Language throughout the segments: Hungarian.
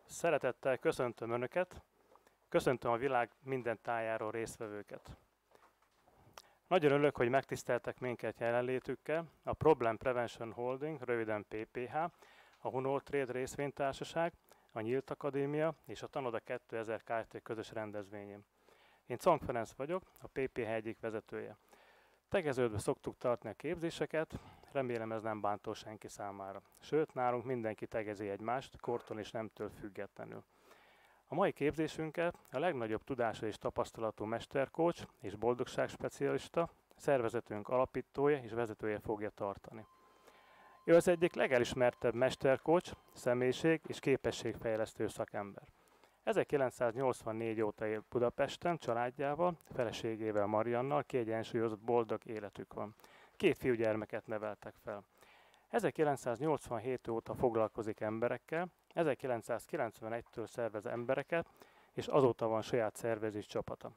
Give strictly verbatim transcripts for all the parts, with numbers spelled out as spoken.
Szeretettel köszöntöm Önöket, köszöntöm a világ minden tájáról résztvevőket. Nagyon örülök, hogy megtiszteltek minket jelenlétükkel, a Problem Prevention Holding, röviden P P H, a Hunol Trade részvénytársaság, a Nyílt Akadémia és a Tanoda kétezer Kft. Közös rendezvényén. Én Czong Ferenc vagyok, a P P H egyik vezetője. Tegeződve szoktuk tartani a képzéseket, remélem ez nem bántó senki számára. Sőt, nálunk mindenki tegezi egymást, kortól és nemtől függetlenül. A mai képzésünket a legnagyobb tudású és tapasztalatú mestercoach és boldogságspecialista, szervezetünk alapítója és vezetője fogja tartani. Ő az egyik legelismertebb mestercoach, személyiség és képességfejlesztő szakember. ezerkilencszáznyolcvannégy óta él Budapesten családjával, feleségével Mariannal, kiegyensúlyozott boldog életük van. Két fiúgyermeket neveltek fel. ezerkilencszáznyolcvanhét óta foglalkozik emberekkel, ezerkilencszázkilencvenegytől szervez embereket, és azóta van saját szervezés csapata.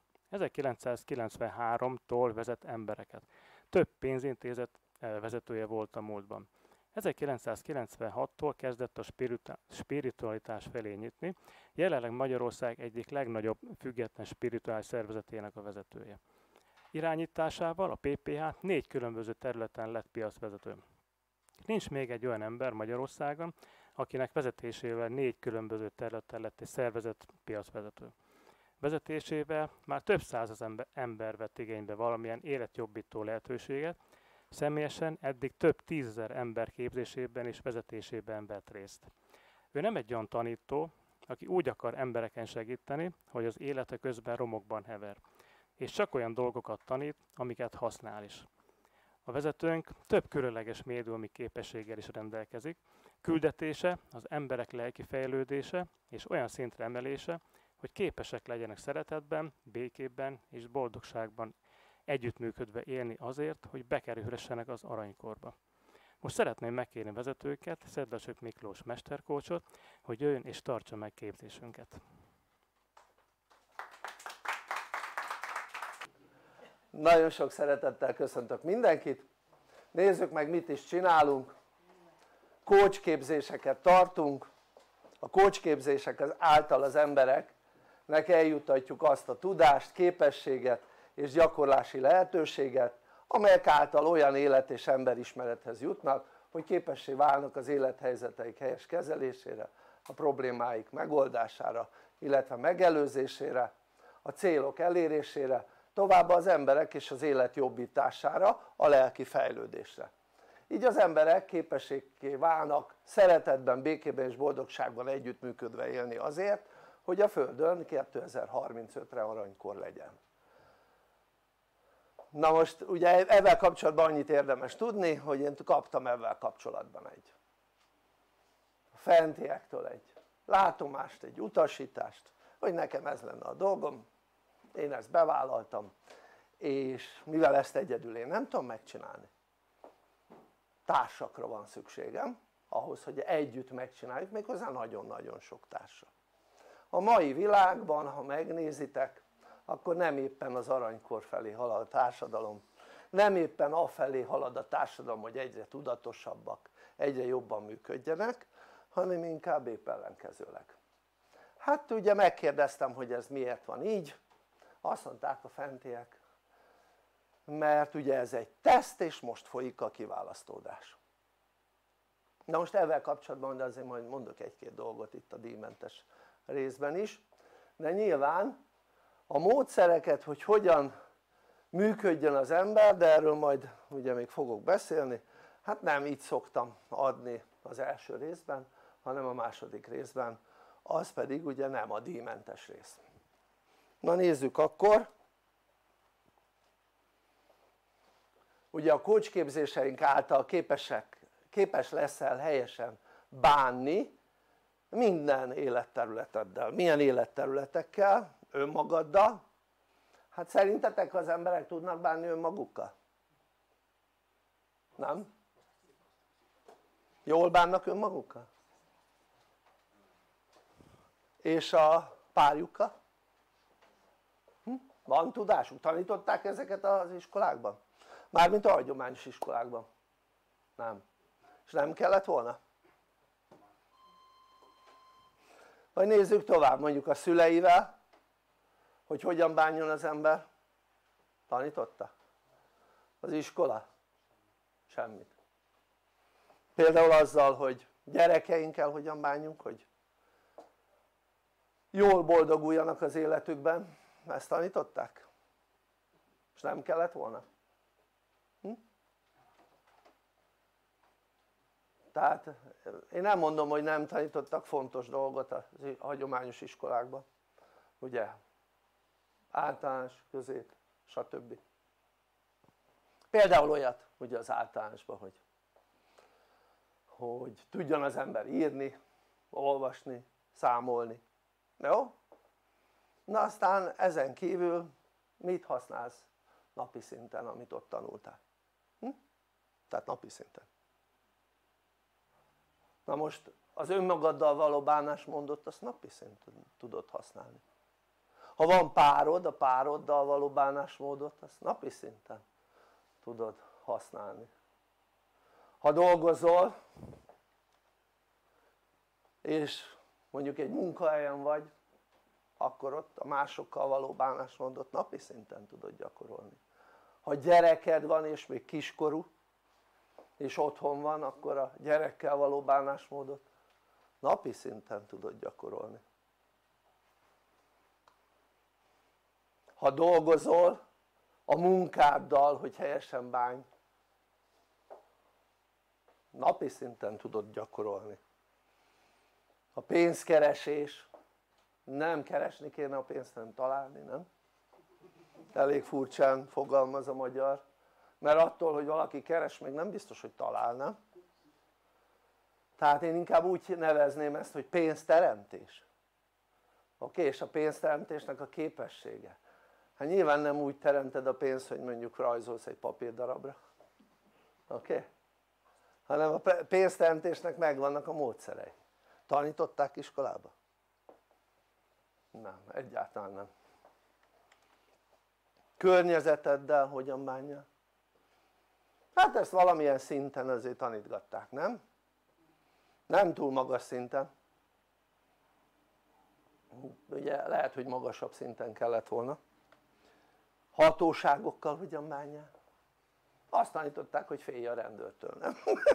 ezerkilencszázkilencvenháromtól vezet embereket. Több pénzintézet vezetője volt a múltban. ezerkilencszázkilencvenhattól kezdett a spiritualitás felé nyitni, jelenleg Magyarország egyik legnagyobb független spirituális szervezetének a vezetője. Irányításával a P P H négy különböző területen lett piacvezető. Nincs még egy olyan ember Magyarországon, akinek vezetésével négy különböző területen lett egy szervezet piacvezető. Vezetésével már több száz ember vett igénybe valamilyen életjobbító lehetőséget, személyesen eddig több tízezer ember képzésében és vezetésében vett részt. Ő nem egy olyan tanító, aki úgy akar embereken segíteni, hogy az élete közben romokban hever, és csak olyan dolgokat tanít, amiket használ is. A vezetőnk több különleges médiumi képességgel is rendelkezik, küldetése az emberek lelki fejlődése és olyan szintre emelése, hogy képesek legyenek szeretetben, békében és boldogságban együttműködve élni azért, hogy bekerülhessenek az aranykorba. Most szeretném megkérni vezetőket, Szedlacsök Miklós mesterkócsot, hogy jöjjön és tartsa meg képzésünket. Nagyon sok szeretettel köszöntök mindenkit. Nézzük meg, mit is csinálunk. Coach képzéseket tartunk. A coach képzések által az embereknek eljuttatjuk azt a tudást, képességet és gyakorlási lehetőséget, amelyek által olyan élet- és emberismerethez jutnak, hogy képessé válnak az élethelyzeteik helyes kezelésére, a problémáik megoldására, illetve megelőzésére, a célok elérésére, továbbá az emberek és az élet jobbítására, a lelki fejlődésre. Így az emberek képességé válnak szeretetben, békében és boldogságban együttműködve élni azért, hogy a Földön kétezer-harmincötre aranykor legyen. Na most ugye ezzel kapcsolatban annyit érdemes tudni, hogy én kaptam ezzel kapcsolatban egy a fentiektől egy látomást, egy utasítást, hogy nekem ez lenne a dolgom, én ezt bevállaltam, és mivel ezt egyedül én nem tudom megcsinálni, társakra van szükségem ahhoz, hogy együtt megcsináljuk, méghozzá nagyon-nagyon sok társra. A mai világban, ha megnézitek, akkor nem éppen az aranykor felé halad a társadalom, nem éppen afelé halad a társadalom, hogy egyre tudatosabbak, egyre jobban működjenek, hanem inkább épp ellenkezőleg. Hát ugye megkérdeztem, hogy ez miért van így, azt mondták a fentiek, mert ugye ez egy teszt, és most folyik a kiválasztódás. Na most ezzel kapcsolatban, de azért majd mondok egy-két dolgot itt a díjmentes részben is, de nyilván a módszereket, hogy hogyan működjön az ember, de erről majd ugye még fogok beszélni, hát nem így szoktam adni az első részben, hanem a második részben, az pedig ugye nem a díjmentes rész. Na nézzük akkor, ugye a coach képzéseink által képesek, képes leszel helyesen bánni minden életterületeddel. Milyen életterületekkel? Önmagaddal. Hát szerintetek az emberek tudnak bánni önmagukkal? Nem? Jól bánnak önmagukkal? És a párjukkal? Hm? Van tudásuk? Tanították ezeket az iskolákban? Mármint a hagyományos iskolákban? Nem. És nem kellett volna? Vagy nézzük tovább, mondjuk a szüleivel, hogy hogyan bánjon az ember. Tanította? Az iskola? Semmit. Például azzal, hogy gyerekeinkkel hogyan bánjunk, hogy jól boldoguljanak az életükben, ezt tanították? És nem kellett volna? Hm? Tehát én nem mondom, hogy nem tanítottak fontos dolgot a hagyományos iskolákban, ugye? Általános, közép, stb. Például olyat ugye az általánosban, hogy, hogy tudjon az ember írni, olvasni, számolni, jó? Na aztán ezen kívül mit használsz napi szinten, amit ott tanultál? Hm? Tehát napi szinten. Na most az önmagaddal való bánásmódot azt napi szinten tudod használni. Ha van párod, a pároddal való bánásmódot azt napi szinten tudod használni. Ha dolgozol és mondjuk egy munkahelyen vagy, akkor ott a másokkal való bánásmódot napi szinten tudod gyakorolni. Ha gyereked van és még kiskorú és otthon van, akkor a gyerekkel való bánásmódot napi szinten tudod gyakorolni. Ha dolgozol a munkáddal, hogy helyesen bánj, napi szinten tudod gyakorolni. A pénzkeresés, nem keresni kéne a pénzt, hanem találni, nem? Elég furcsán fogalmaz a magyar, mert attól, hogy valaki keres, még nem biztos, hogy talál, nem? Tehát én inkább úgy nevezném ezt, hogy pénzteremtés. Oké, és a pénzteremtésnek a képessége. Hát nyilván nem úgy teremted a pénzt, hogy mondjuk rajzolsz egy papírdarabra, oké? Hanem a pénzteremtésnek megvannak a módszerei. Tanították iskolába? Nem, egyáltalán nem. Környezeteddel hogyan bánjál? Hát ezt valamilyen szinten azért tanítgatták, nem? Nem túl magas szinten. Ugye lehet, hogy magasabb szinten kellett volna. Hatóságokkal hogyan bánjál? Azt tanították, hogy félj a rendőrtől, nem?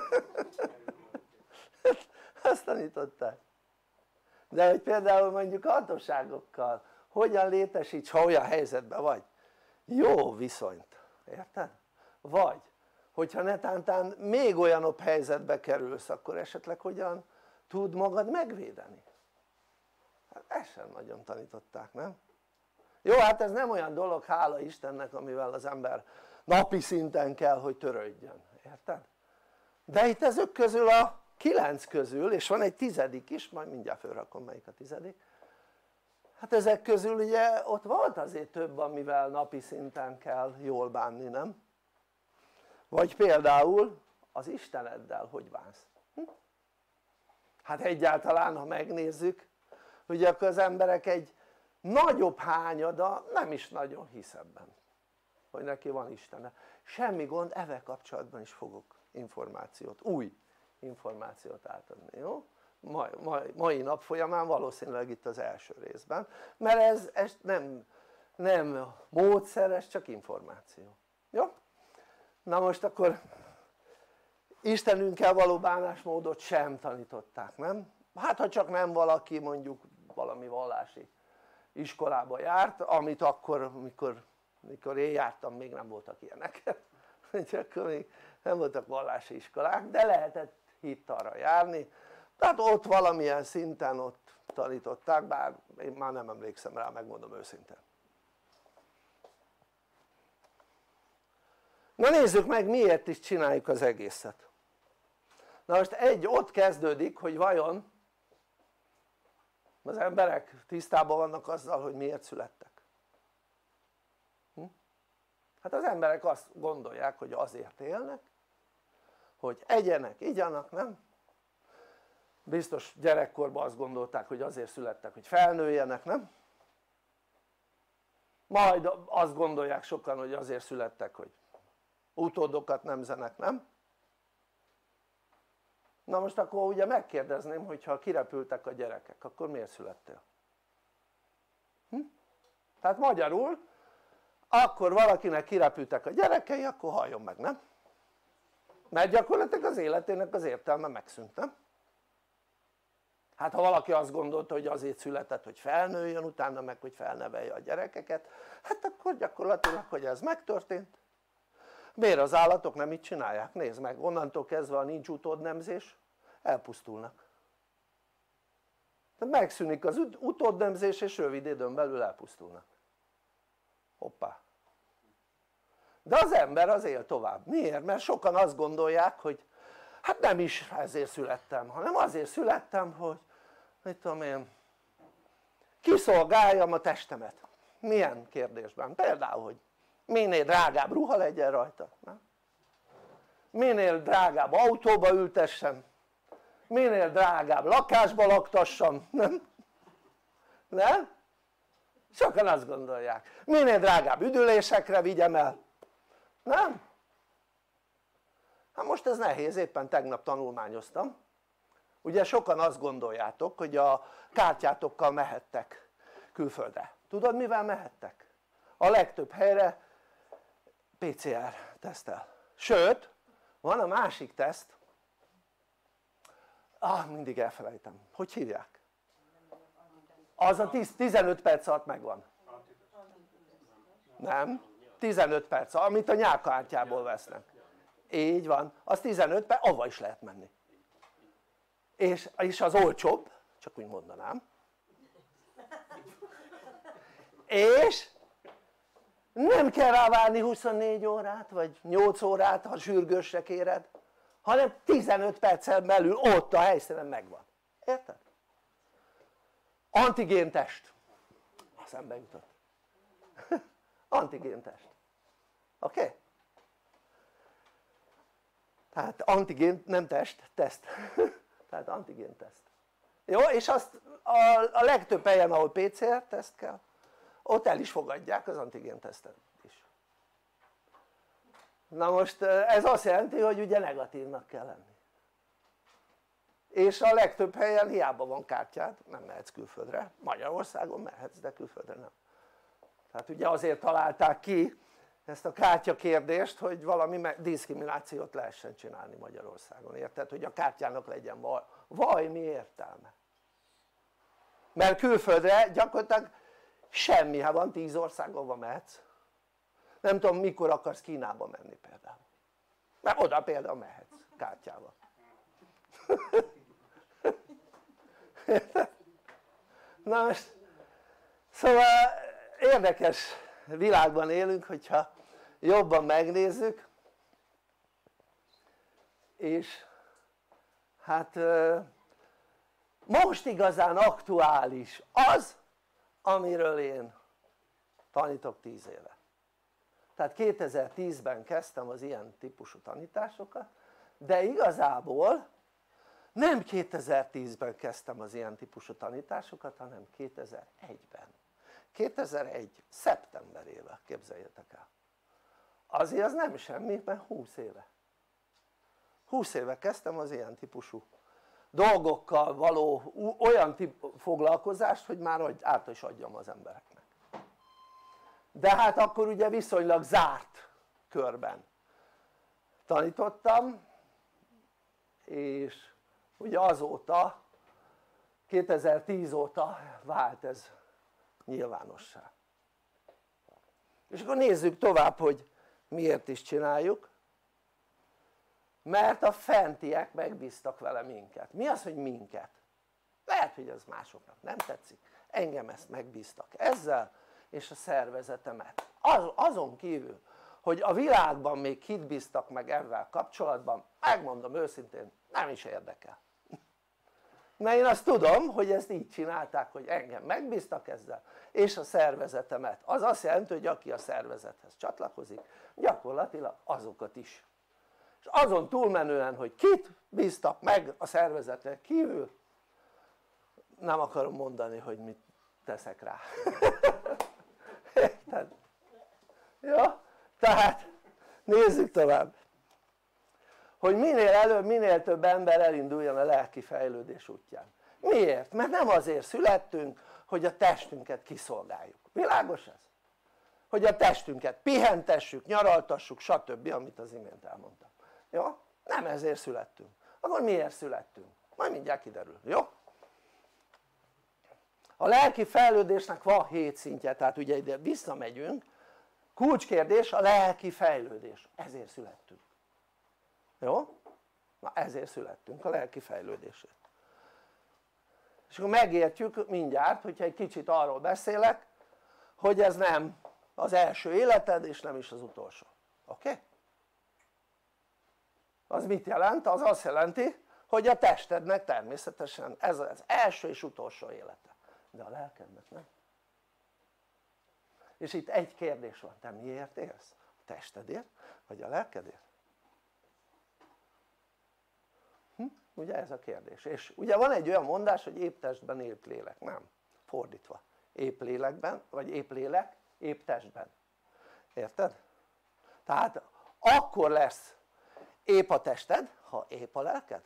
Azt tanították. De hogy például mondjuk a hatóságokkal hogyan létesíts, ha olyan helyzetben vagy, jó viszonyt, érted? Vagy hogyha netántán még olyanabb helyzetbe kerülsz, akkor esetleg hogyan tud magad megvédeni? Hát ezt sem nagyon tanították, nem? Jó, hát ez nem olyan dolog, hála Istennek, amivel az ember napi szinten kell, hogy törődjön, érted? De itt ezek közül a kilenc közül, és van egy tizedik is, majd mindjárt felrakom melyik a tizedik, hát ezek közül ugye ott volt azért több, amivel napi szinten kell jól bánni, nem? Vagy például az Isteneddel hogy bánsz? Hm? Hát egyáltalán, ha megnézzük, ugye akkor az emberek egy nagyobb hányada nem is nagyon hisz ebben, hogy neki van Istene. Semmi gond, ezzel kapcsolatban is fogok információt, új információt átadni, jó? Mai, mai, mai nap folyamán valószínűleg itt az első részben, mert ez, ez nem, nem módszer, ez csak információ, jó? Na most akkor Istenünkkel való bánásmódot sem tanították, nem? Hát ha csak nem valaki mondjuk valami vallási iskolába járt, amit akkor, mikor, mikor én jártam, még nem voltak ilyenek, akkor még nem voltak vallási iskolák, de lehetett hittalra járni, tehát ott valamilyen szinten ott tanították, bár én már nem emlékszem rá, megmondom őszintén. Na nézzük meg, miért is csináljuk az egészet. Na most egy ott kezdődik, hogy vajon az emberek tisztában vannak azzal, hogy miért születtek. Hm? Hát az emberek azt gondolják, hogy azért élnek, hogy egyenek, igyanak, nem? Biztos gyerekkorban azt gondolták, hogy azért születtek, hogy felnőjenek, nem? Majd azt gondolják sokan, hogy azért születtek, hogy utódokat nemzenek, nem? Na most akkor ugye megkérdezném, hogyha kirepültek a gyerekek, akkor miért születtél? Hm? Tehát magyarul, akkor valakinek kirepültek a gyerekei, akkor halljon meg, nem? Mert gyakorlatilag az életének az értelme megszűnt, nem? Hát ha valaki azt gondolta, hogy azért született, hogy felnőjön, utána meg hogy felnevelje a gyerekeket, hát akkor gyakorlatilag, hogy ez megtörtént. Miért az állatok nem így csinálják? Nézd meg, onnantól kezdve, ha nincs utódnemzés, elpusztulnak. Tehát megszűnik az utódnemzés, és rövid időn belül elpusztulnak. Hoppá! De az ember az él tovább. Miért? Mert sokan azt gondolják, hogy hát nem is ezért születtem, hanem azért születtem, hogy mit tudom én, kiszolgáljam a testemet. Milyen kérdésben? Például, hogy minél drágább ruha legyen rajta, nem? Minél drágább autóba ültessen, minél drágább lakásba laktassam, nem? Nem? Sokan azt gondolják. Minél drágább üdülésekre vigyem el, nem? Hát most ez nehéz, éppen tegnap tanulmányoztam. Ugye sokan azt gondoljátok, hogy a kártyátokkal mehettek külföldre. Tudod mivel mehettek? A legtöbb helyre pé cé er teszttel. Sőt, van a másik teszt, ah, mindig elfelejtem, hogy hívják? Az a tizenöt perc alatt megvan. Nem? tizenöt perc, amit a nyálkahártyából vesznek. Így van, az tizenöt perc, avval is lehet menni. És, és az olcsóbb, csak úgy mondanám. És nem kell rá várni huszonnégy órát, vagy nyolc órát, ha sürgősre kéred, hanem tizenöt perccel belül ott a helyszínen megvan. Érted? Antigéntest. Eszembe jutott. Antigéntest. Oké? Okay? Tehát antigén, nem test, teszt. Tehát antigénteszt. Jó? És azt a, a legtöbb helyen, ahol pé cé er teszt kell, ott el is fogadják az antigéntesztet is. Na most ez azt jelenti, hogy ugye negatívnak kell lenni. És a legtöbb helyen hiába van kártyád, nem mehetsz külföldre. Magyarországon mehetsz, de külföldre nem. Tehát ugye azért találták ki ezt a kártya kérdést, hogy valami diszkriminációt lehessen csinálni Magyarországon, érted? Hogy a kártyának legyen vaj, vaj mi értelme? Mert külföldre gyakorlatilag semmi, ha van tíz országban mehetsz. Nem tudom mikor akarsz Kínába menni például, mert oda például mehetsz kártyával. Na most, szóval érdekes világban élünk, hogyha jobban megnézzük, és hát most igazán aktuális az, amiről én tanítok tíz éve. Tehát kétezer-tízben kezdtem az ilyen típusú tanításokat, de igazából nem kétezer-tízben kezdtem az ilyen típusú tanításokat, hanem kétezer-egyben. kétezer-egy szeptemberével, képzeljétek el. Azért az nem semmi, mert húsz éve. húsz éve kezdtem az ilyen típusú dolgokkal való olyan foglalkozást, hogy már át is adjam az embereknek. De hát akkor ugye viszonylag zárt körben tanítottam, és ugye azóta, kétezer-tíz óta vált ez nyilvánossá. És akkor nézzük tovább, hogy miért is csináljuk. Mert a fentiek megbíztak vele minket. Mi az, hogy minket? Lehet, hogy ez másoknak nem tetszik, engem ezt megbíztak ezzel, és a szervezetemet. Az, azon kívül, hogy a világban még kit bíztak meg ezzel kapcsolatban, megmondom őszintén, nem is érdekel. Mert én azt tudom, hogy ezt így csinálták, hogy engem megbíztak ezzel, és a szervezetemet. Az azt jelenti, hogy aki a szervezethez csatlakozik, gyakorlatilag azokat is. És azon túlmenően, hogy kit bíztak meg a szervezeten kívül, nem akarom mondani, hogy mit teszek rá. Érted? Jó? Tehát nézzük tovább. hogy minél előbb, minél több ember elinduljon a lelki fejlődés útján. Miért? Mert nem azért születtünk, hogy a testünket kiszolgáljuk. Világos ez? Hogy a testünket pihentessük, nyaraltassuk, stb. Amit az imént elmondtam. Jó? Nem ezért születtünk. Akkor miért születtünk? Majd mindjárt kiderül. Jó? A lelki fejlődésnek van hét szintje, tehát ugye ide visszamegyünk. Kulcskérdés a lelki fejlődés. Ezért születtünk. Jó? Na ezért születtünk, a lelki fejlődésért. És akkor megértjük mindjárt, hogyha egy kicsit arról beszélek, hogy ez nem az első életed és nem is az utolsó. Oké? Okay? Az mit jelent? Az azt jelenti, hogy a testednek természetesen ez az első és utolsó élete. De a lelkednek nem. És itt egy kérdés van, te miért élsz? A testedért vagy a lelkedért? Hm? Ugye ez a kérdés. És ugye van egy olyan mondás, hogy épp testben épp lélek, nem? Fordítva. Épp lélekben, vagy épp lélek, épp testben. Érted? Tehát akkor lesz épp a tested, ha épp a lelked.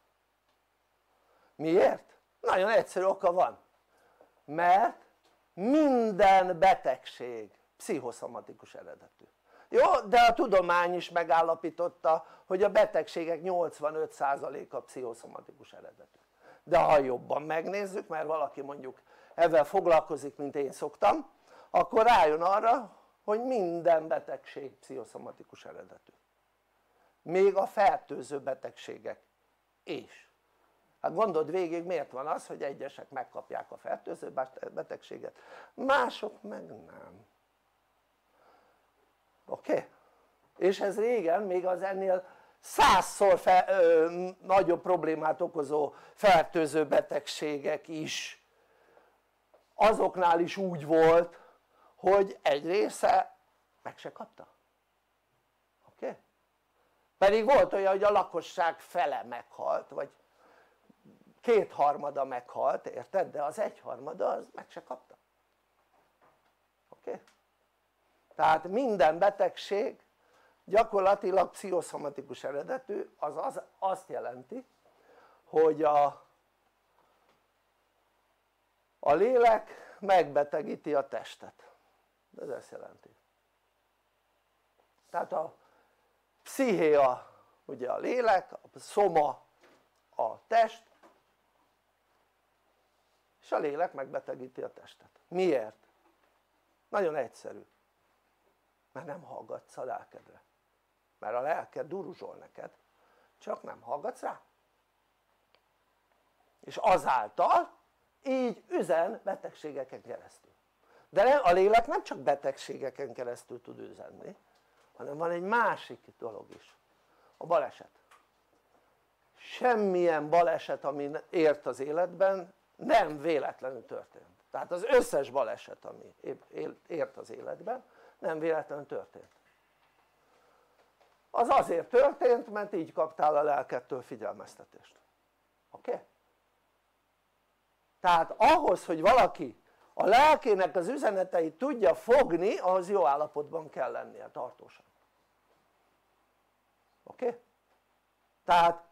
Miért? Nagyon egyszerű oka van. Mert minden betegség pszichoszomatikus eredetű. Jó, de a tudomány is megállapította, hogy a betegségek nyolcvanöt százaléka pszichoszomatikus eredetű. De ha jobban megnézzük, mert valaki mondjuk ezzel foglalkozik, mint én szoktam, akkor rájön arra, hogy minden betegség pszichoszomatikus eredetű. Még a fertőző betegségek is. Hát gondold végig, miért van az, hogy egyesek megkapják a fertőző betegséget, mások meg nem. Oké? Okay? És ez régen még az ennél százszor fe, ö, nagyobb problémát okozó fertőző betegségek is, azoknál is úgy volt, hogy egy része meg se kapta. Oké? Okay? Pedig volt olyan, hogy a lakosság fele meghalt, vagy kétharmada meghalt, érted? De az egyharmada az meg se kapta. Oké? Okay? Tehát minden betegség gyakorlatilag pszichoszomatikus eredetű, az, az azt jelenti, hogy a, a lélek megbetegíti a testet. Ez ezt jelenti. Tehát a pszichéa ugye a lélek, a szoma a test, és a lélek megbetegíti a testet. Miért? Nagyon egyszerű. Mert nem hallgatsz a lelkedre. Mert a lelked duruzsol neked, csak nem hallgatsz rá. És azáltal így üzen betegségeken keresztül. De nem, a lélek nem csak betegségeken keresztül tud üzenni, hanem van egy másik dolog is. A baleset. Semmilyen baleset, ami ért az életben, nem véletlenül történt. Tehát az összes baleset, ami ért az életben, nem véletlenül történt. Az azért történt, mert így kaptál a lelkedtől figyelmeztetést. Oké? Okay? Tehát ahhoz, hogy valaki a lelkének az üzeneteit tudja fogni, ahhoz jó állapotban kell lennie tartósan. Oké? Okay? Tehát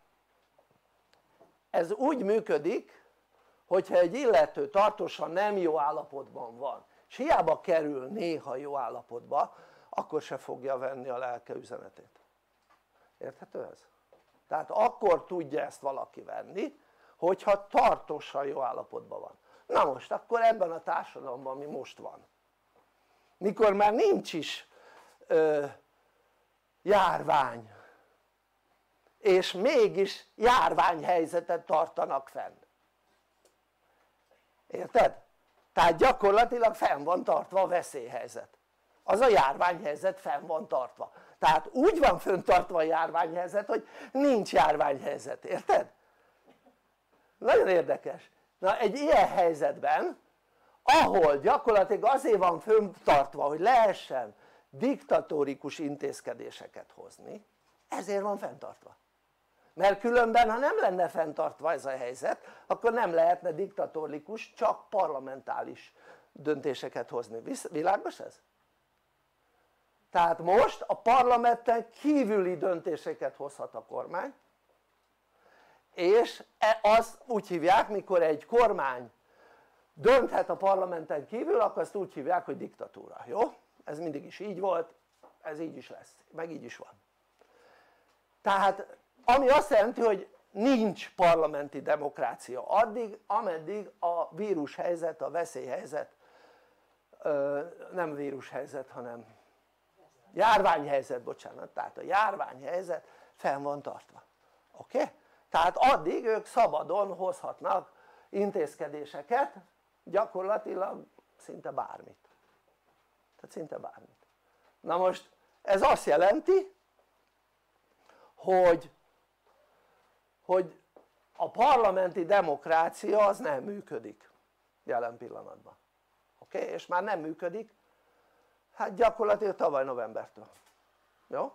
ez úgy működik, hogyha egy illető tartósan nem jó állapotban van, és hiába kerül néha jó állapotba, akkor se fogja venni a lelke üzenetét. Érthető ez? Tehát akkor tudja ezt valaki venni, hogyha tartósan jó állapotban van. Na most akkor ebben a társadalomban, ami most van, mikor már nincs is ö, járvány, és mégis járványhelyzetet tartanak fenn. Érted? Tehát gyakorlatilag fenn van tartva a veszélyhelyzet. Az a járványhelyzet fenn van tartva. Tehát úgy van fenntartva a járványhelyzet, hogy nincs járványhelyzet. Érted? Nagyon érdekes. Na egy ilyen helyzetben, ahol gyakorlatilag azért van fenntartva, hogy lehessen diktatórikus intézkedéseket hozni, ezért van fenntartva. Mert különben, ha nem lenne fenntartva ez a helyzet, akkor nem lehetne diktatórikus, csak parlamentális döntéseket hozni. Világos ez? Tehát most a parlamenten kívüli döntéseket hozhat a kormány, és azt úgy hívják, mikor egy kormány dönthet a parlamenten kívül, akkor azt úgy hívják, hogy diktatúra, jó? Ez mindig is így volt, ez így is lesz, meg így is van. Tehát ami azt jelenti, hogy nincs parlamenti demokrácia addig, ameddig a vírushelyzet, a veszélyhelyzet, nem vírushelyzet, hanem járványhelyzet, bocsánat, tehát a járványhelyzet fenn van tartva, oké? Okay? Tehát addig ők szabadon hozhatnak intézkedéseket, gyakorlatilag szinte bármit, tehát szinte bármit. Na most ez azt jelenti, hogy, hogy a parlamenti demokrácia az nem működik jelen pillanatban, oké? Okay? És már nem működik, hát gyakorlatilag tavaly novembertől, jó?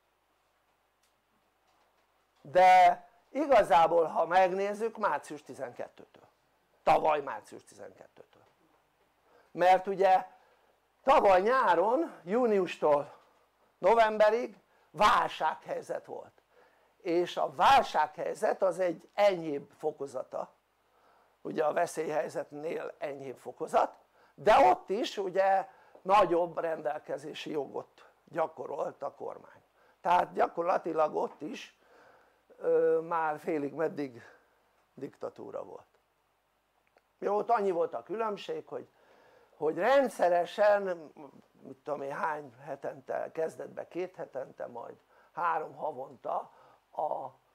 De igazából ha megnézzük március tizenkettőtől, tavaly március tizenkettőtől, mert ugye tavaly nyáron, júniustól novemberig válsághelyzet volt, és a válsághelyzet az egy enyhébb fokozata, ugye a veszélyhelyzetnél enyhébb fokozat, de ott is ugye nagyobb rendelkezési jogot gyakorolt a kormány, tehát gyakorlatilag ott is ö, már félig meddig diktatúra volt. Jó, ott annyi volt a különbség, hogy, hogy rendszeresen, mit tudom én hány hetente, kezdetben két hetente, majd három havonta a,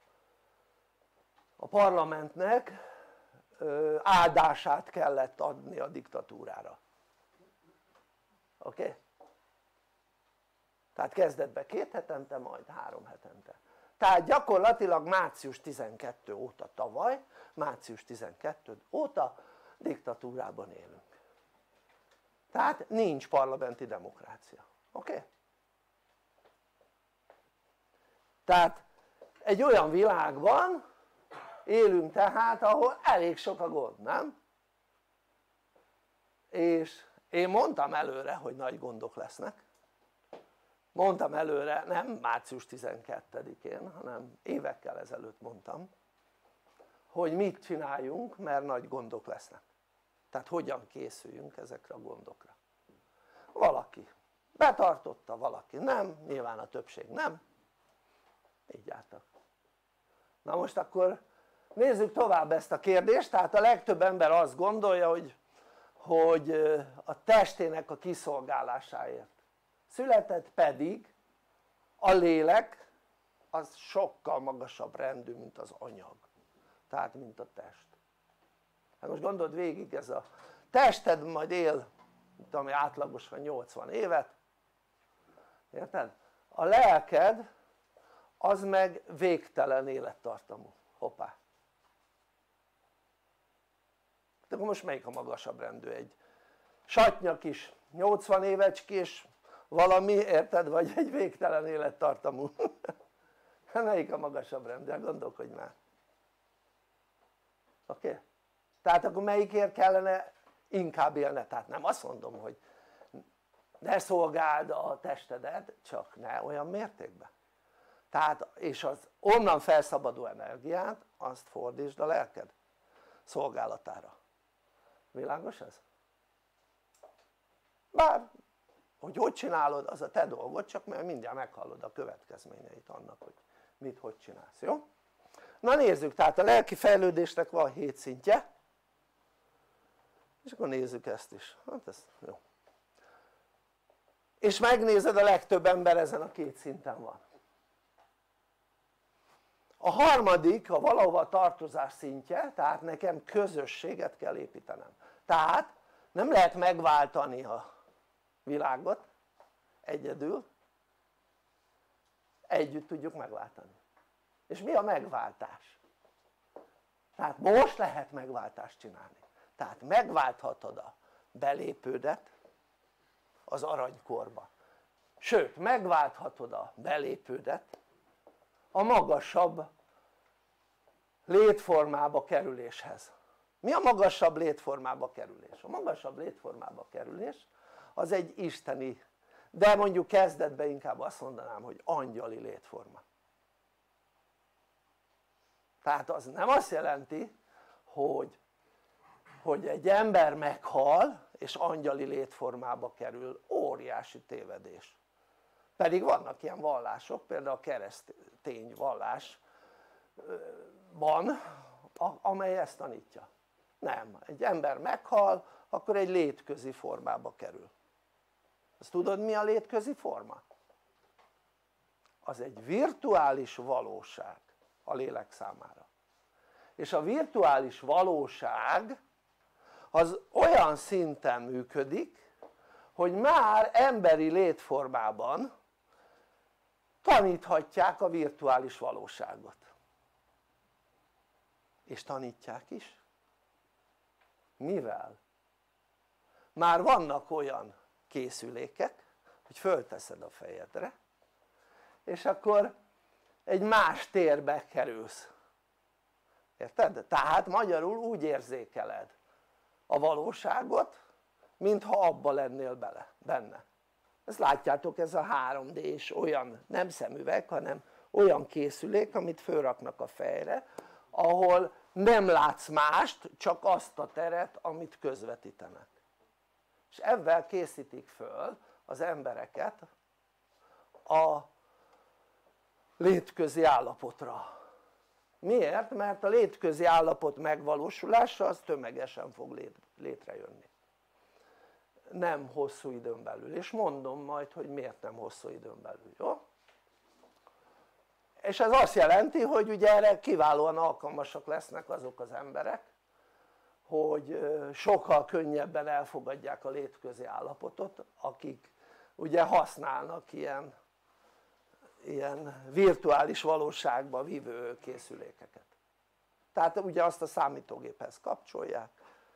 a parlamentnek ö, áldását kellett adni a diktatúrára, oké? Okay? Tehát kezdetben két hetente, majd három hetente. Tehát gyakorlatilag március tizenkettő óta tavaly, március tizenkettő óta diktatúrában élünk. Tehát nincs parlamenti demokrácia, oké? Okay? Tehát egy olyan világban élünk tehát, ahol elég sok a gond, nem? És én mondtam előre, hogy nagy gondok lesznek, mondtam előre, nem március tizenkettedikén, hanem évekkel ezelőtt mondtam, hogy mit csináljunk, mert nagy gondok lesznek, tehát hogyan készüljünk ezekre a gondokra. Valaki betartotta, valaki nem, nyilván a többség nem, így jártak. Na most akkor nézzük tovább ezt a kérdést. Tehát a legtöbb ember azt gondolja, hogy, hogy a testének a kiszolgálásáért született, pedig a lélek az sokkal magasabb rendű, mint az anyag, tehát mint a test. Hát most gondold végig, ez a tested majd él, ami átlagosan nyolcvan évet, érted? A lelked az meg végtelen élettartamú, hoppá. De akkor most melyik a magasabb rendű? Egy satnya kis nyolcvan évecskés valami, érted? Vagy egy végtelen élettartamú? Melyik a magasabb rendű? Gondolkodj már, oké? Okay? Tehát akkor melyikért kellene inkább élne? Tehát nem azt mondom, hogy ne szolgáld a testedet, csak ne olyan mértékben. Tehát, és az onnan felszabaduló energiát, azt fordítsd a lelked szolgálatára. Világos ez? Bár, hogy hogy csinálod, az a te dolgod, csak mert mindjárt meghallod a következményeit annak, hogy mit, hogy csinálsz, jó? Na nézzük, tehát a lelki fejlődésnek van hét szintje, és akkor nézzük ezt is, hát ez jó. És megnézed, a legtöbb ember ezen a két szinten van. A harmadik a valahova tartozás szintje, tehát nekem közösséget kell építenem. Tehát nem lehet megváltani a világot egyedül, együtt tudjuk megváltani. És mi a megváltás? Tehát most lehet megváltást csinálni. Tehát megválthatod a belépődet az aranykorba, sőt megválthatod a belépődet a magasabb létformába kerüléshez. Mi a magasabb létformába kerülés? A magasabb létformába kerülés az egy isteni de mondjuk kezdetben inkább azt mondanám, hogy angyali létforma. Tehát az nem azt jelenti, hogy, hogy egy ember meghal és angyali létformába kerül, óriási tévedés. Pedig vannak ilyen vallások, például a keresztény vallásban, amely ezt tanítja. Nem, egy ember meghal, akkor egy létközi formába kerül. Azt tudod, mi a létközi forma? Az egy virtuális valóság a lélek számára. És a virtuális valóság az olyan szinten működik, hogy már emberi létformában taníthatják a virtuális valóságot. És tanítják is. Mivel? Már vannak olyan készülékek, hogy fölteszed a fejedre, és akkor egy más térbe kerülsz. Érted? Tehát magyarul úgy érzékeled a valóságot, mintha abba lennél bele, benne. Ezt látjátok, ez a három dés olyan, nem szemüveg, hanem olyan készülék, amit fölraknak a fejre, ahol nem látsz mást, csak azt a teret, amit közvetítenek. És ebben készítik föl az embereket a létközi állapotra. Miért? Mert a létközi állapot megvalósulása az tömegesen fog létrejönni. Nem hosszú időn belül, és mondom majd, hogy miért nem hosszú időn belül, jó? És ez azt jelenti, hogy ugye erre kiválóan alkalmasak lesznek azok az emberek, hogy sokkal könnyebben elfogadják a létközi állapotot, akik ugye használnak ilyen, ilyen virtuális valóságba vívő készülékeket. Tehát ugye azt a számítógéphez kapcsolják,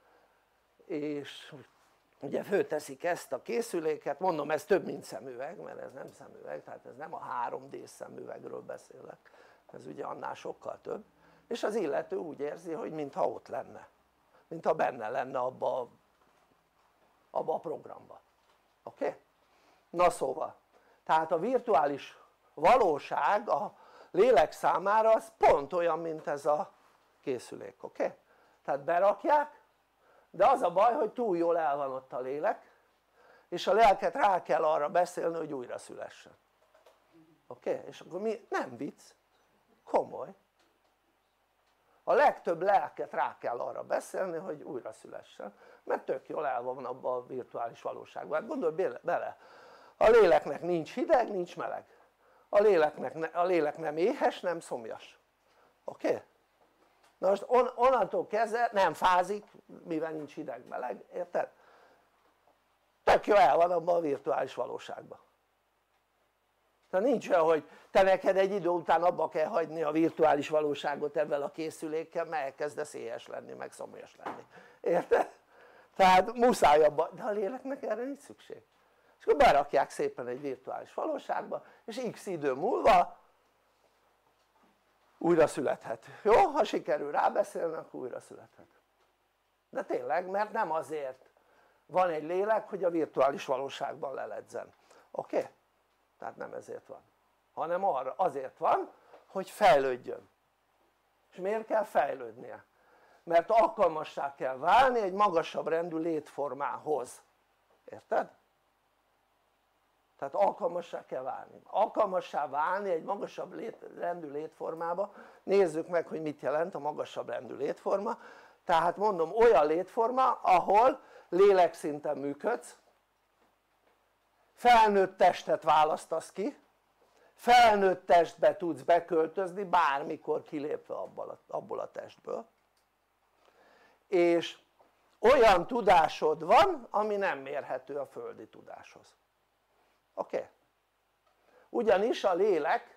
és ugye fölteszik ezt a készüléket, mondom, ez több mint szemüveg, mert ez nem szemüveg, tehát ez nem a három dés szemüvegről beszélek, ez ugye annál sokkal több, és az illető úgy érzi, hogy mintha ott lenne, mintha benne lenne abba, abba a programba. Oké? Okay? Na szóval, tehát a virtuális valóság a lélek számára az pont olyan, mint ez a készülék, oké? Okay? Tehát berakják, de az a baj, hogy túl jól el van ott a lélek, és a lelket rá kell arra beszélni, hogy újra szülessen. Oké? Okay? És akkor mi? Nem vicc, komoly. A legtöbb lelket rá kell arra beszélni, hogy újra szülessen, mert tök jól el van abban a virtuális valóságban. Hát gondolj bele, a léleknek nincs hideg, nincs meleg. A léleknek ne, a lélek nem éhes, nem szomjas. Oké? Okay? Na most on, onnantól kezdve nem fázik, mivel nincs hideg, meleg, érted? Tök jó el van abban a virtuális valóságban. Tehát nincs olyan, hogy te neked egy idő után abba kell hagyni a virtuális valóságot ebben a készülékkel, mert elkezdesz éhes lenni, meg szomjas lenni. Érted? Tehát muszáj abba, de a léleknek erre nincs szükség. És akkor berakják szépen egy virtuális valóságba, és x idő múlva újra születhet. Jó? Ha sikerül rábeszélni, akkor újra születhet. De tényleg, mert nem azért van egy lélek, hogy a virtuális valóságban leledzen. Oké? Okay? Tehát nem ezért van, hanem arra azért van, hogy fejlődjön. És miért kell fejlődnie? Mert alkalmassá kell válni egy magasabb rendű létformához. Érted? Tehát alkalmassá kell válni. Alkalmassá válni egy magasabb lét, rendű létformába, nézzük meg, hogy mit jelent a magasabb rendű létforma. Tehát mondom, olyan létforma, ahol lélekszinten működsz, felnőtt testet választasz ki, felnőtt testbe tudsz beköltözni bármikor kilépve abból a, abból a testből, és olyan tudásod van, ami nem mérhető a földi tudáshoz. Oké? Okay? Ugyanis a lélek,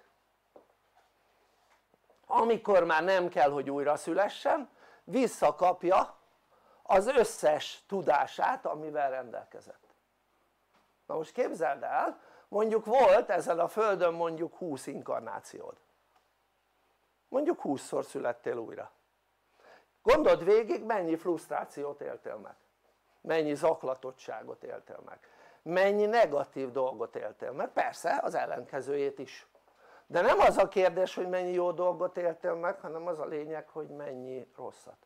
amikor már nem kell, hogy újra szülessen, visszakapja az összes tudását, amivel rendelkezett. Na most képzeld el, mondjuk volt ezen a földön mondjuk húsz inkarnációd. Mondjuk húszszor születtél újra. Gondold végig, mennyi frusztrációt éltél meg. Mennyi zaklatottságot éltél meg. mennyi negatív dolgot éltél meg, persze az ellenkezőjét is, de nem az a kérdés hogy mennyi jó dolgot éltél meg, hanem az a lényeg hogy mennyi rosszat.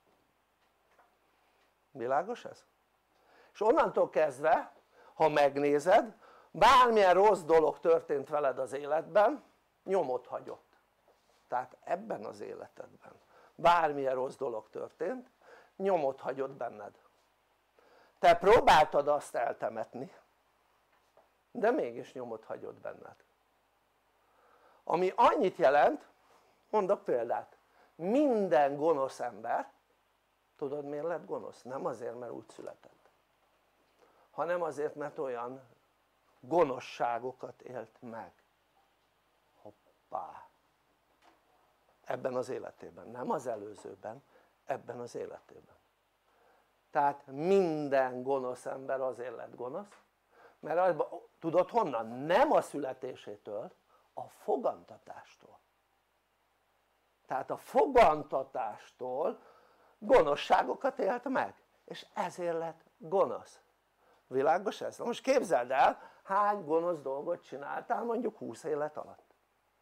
Világos ez? És onnantól kezdve ha megnézed bármilyen rossz dolog történt veled az életben nyomot hagyott, tehát ebben az életedben bármilyen rossz dolog történt nyomot hagyott benned. Te próbáltad azt eltemetni de mégis nyomot hagyott benned, ami annyit jelent, mondok példát, minden gonosz ember, tudod miért lett gonosz? Nem azért mert úgy született, hanem azért mert olyan gonoszságokat élt meg, hoppá, ebben az életében, nem az előzőben, ebben az életében. Tehát minden gonosz ember azért lett gonosz, mert tudod honnan? Nem a születésétől, a fogantatástól. Tehát a fogantatástól gonoszságokat élt meg, és ezért lett gonosz. Világos ez? Na most képzeld el, hány gonosz dolgot csináltál mondjuk húsz élet alatt.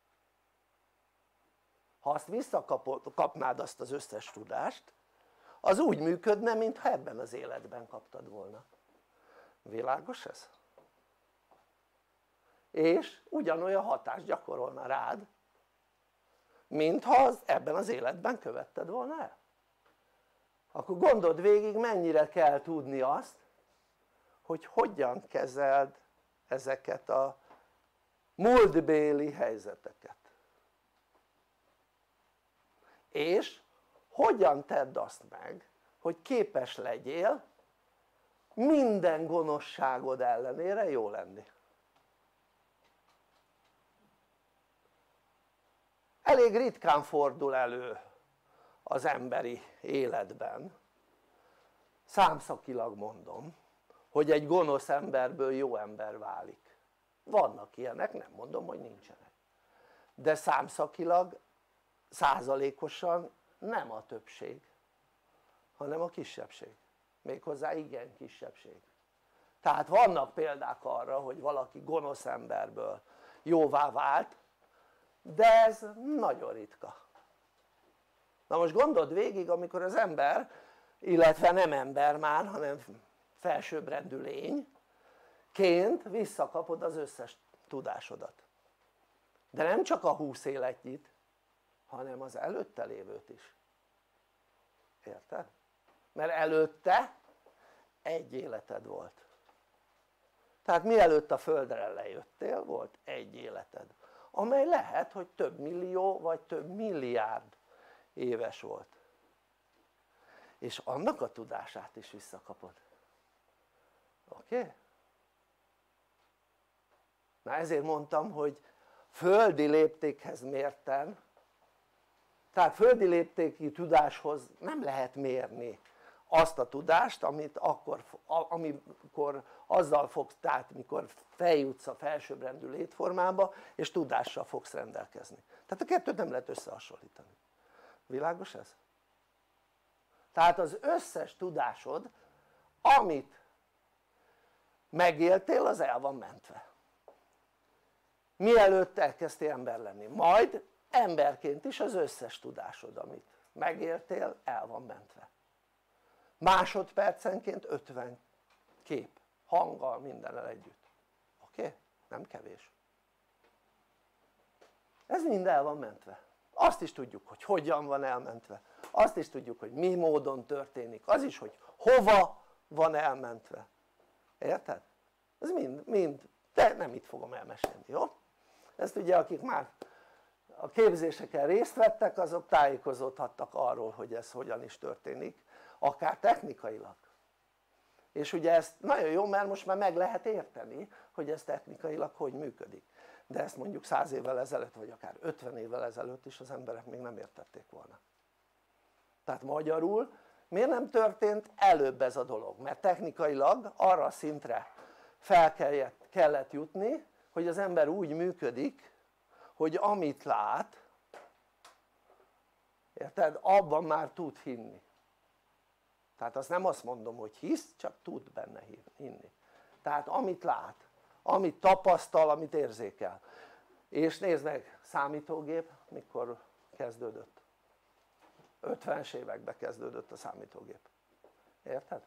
Ha azt visszakapnád azt az összes tudást, az úgy működne, mintha ebben az életben kaptad volna. Világos ez? És ugyanolyan hatást gyakorolna rád, mintha az ebben az életben követted volna el. Akkor gondold végig mennyire kell tudni azt, hogy hogyan kezeld ezeket a múltbéli helyzeteket. És hogyan tedd azt meg, hogy képes legyél minden gonoszságod ellenére jó lenni. Elég ritkán fordul elő az emberi életben, számszakilag mondom, hogy egy gonosz emberből jó ember válik. Vannak ilyenek, nem mondom, hogy nincsenek. De számszakilag, százalékosan nem a többség, hanem a kisebbség. Méghozzá igen kisebbség. Tehát vannak példák arra, hogy valaki gonosz emberből jóvá vált, de ez nagyon ritka. Na most gondold végig, amikor az ember, illetve nem ember már, hanem felsőbbrendű lényként visszakapod az összes tudásodat. De nem csak a húsz életnyit, hanem az előtte lévőt is. Érted? Mert előtte egy életed volt. Tehát mielőtt a földre lejöttél, volt egy életed, amely lehet, hogy több millió vagy több milliárd éves volt. És annak a tudását is visszakapod. Oké? Okay? Na ezért mondtam, hogy földi léptékhez mérten, tehát földi léptékű tudáshoz nem lehet mérni azt a tudást, amit akkor, amikor azzal fogsz, tehát mikor feljutsz a felsőbbrendű létformába, és tudással fogsz rendelkezni. Tehát a kettőt nem lehet összehasonlítani. Világos ez? Tehát az összes tudásod, amit megéltél, az el van mentve. Mielőtt elkezdtél ember lenni. Majd emberként is az összes tudásod, amit megéltél, el van mentve. Másodpercenként ötven kép, hanggal, mindennel együtt. Oké? Okay? Nem kevés. Ez mind el van mentve. Azt is tudjuk, hogy hogyan van elmentve. Azt is tudjuk, hogy mi módon történik. Az is, hogy hova van elmentve. Érted? Ez mind, mind, de nem itt fogom elmesélni, jó? Ezt ugye akik már a képzéseken részt vettek, azok tájékozódhattak arról, hogy ez hogyan is történik, akár technikailag. És ugye ezt nagyon jó, mert most már meg lehet érteni, hogy ez technikailag hogy működik. De ezt mondjuk száz évvel ezelőtt, vagy akár ötven évvel ezelőtt is az emberek még nem értették volna. Tehát magyarul miért nem történt előbb ez a dolog? Mert technikailag arra a szintre fel kellett, kellett jutni, hogy az ember úgy működik, hogy amit lát, érted? Abban már tud hinni. Tehát azt nem azt mondom, hogy hisz, csak tud benne hinni. tehát amit lát, amit tapasztal, amit érzékel. És nézd meg, számítógép mikor kezdődött? ötvenes években kezdődött a számítógép, érted?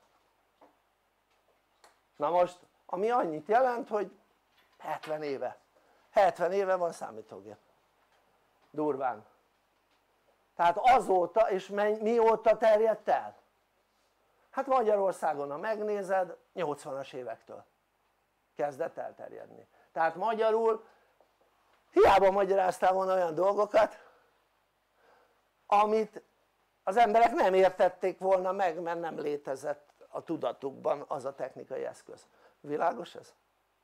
Na most ami annyit jelent hogy hetven éve, hetven éve van számítógép, durván. Tehát azóta, és mióta terjedt el? Hát Magyarországon ha megnézed nyolcvanas évektől kezdett elterjedni. Tehát magyarul hiába magyaráztál volna olyan dolgokat amit az emberek nem értették volna meg, mert nem létezett a tudatukban az a technikai eszköz. Világos ez?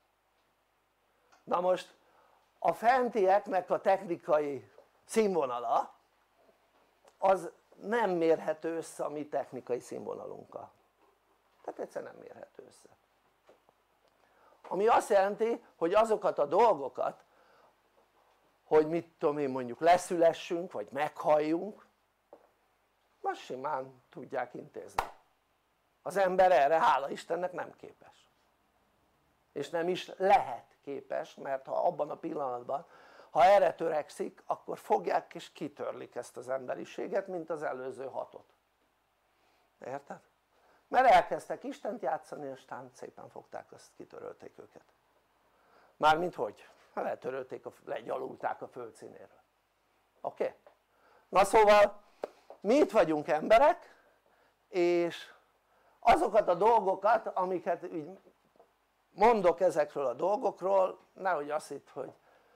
Na most a fentieknek a technikai színvonala az nem mérhető össze a mi technikai színvonalunkkal, tehát egyszer nem mérhető össze, ami azt jelenti hogy azokat a dolgokat hogy mit tudom én mondjuk leszülessünk vagy meghalljunk azt simán tudják intézni. Az ember erre hála Istennek nem képes, és nem is lehet képes, mert ha abban a pillanatban ha erre törekszik akkor fogják és kitörlik ezt az emberiséget mint az előző hatot, érted? Mert elkezdtek Istent játszani és aztán szépen fogták, azt kitörölték őket, mármint hogy? letörölték, a, legyalulták a földszínéről, oké? Okay? Na szóval mi itt vagyunk emberek és azokat a dolgokat amiket így mondok ezekről a dolgokról nehogy azt hidd hogy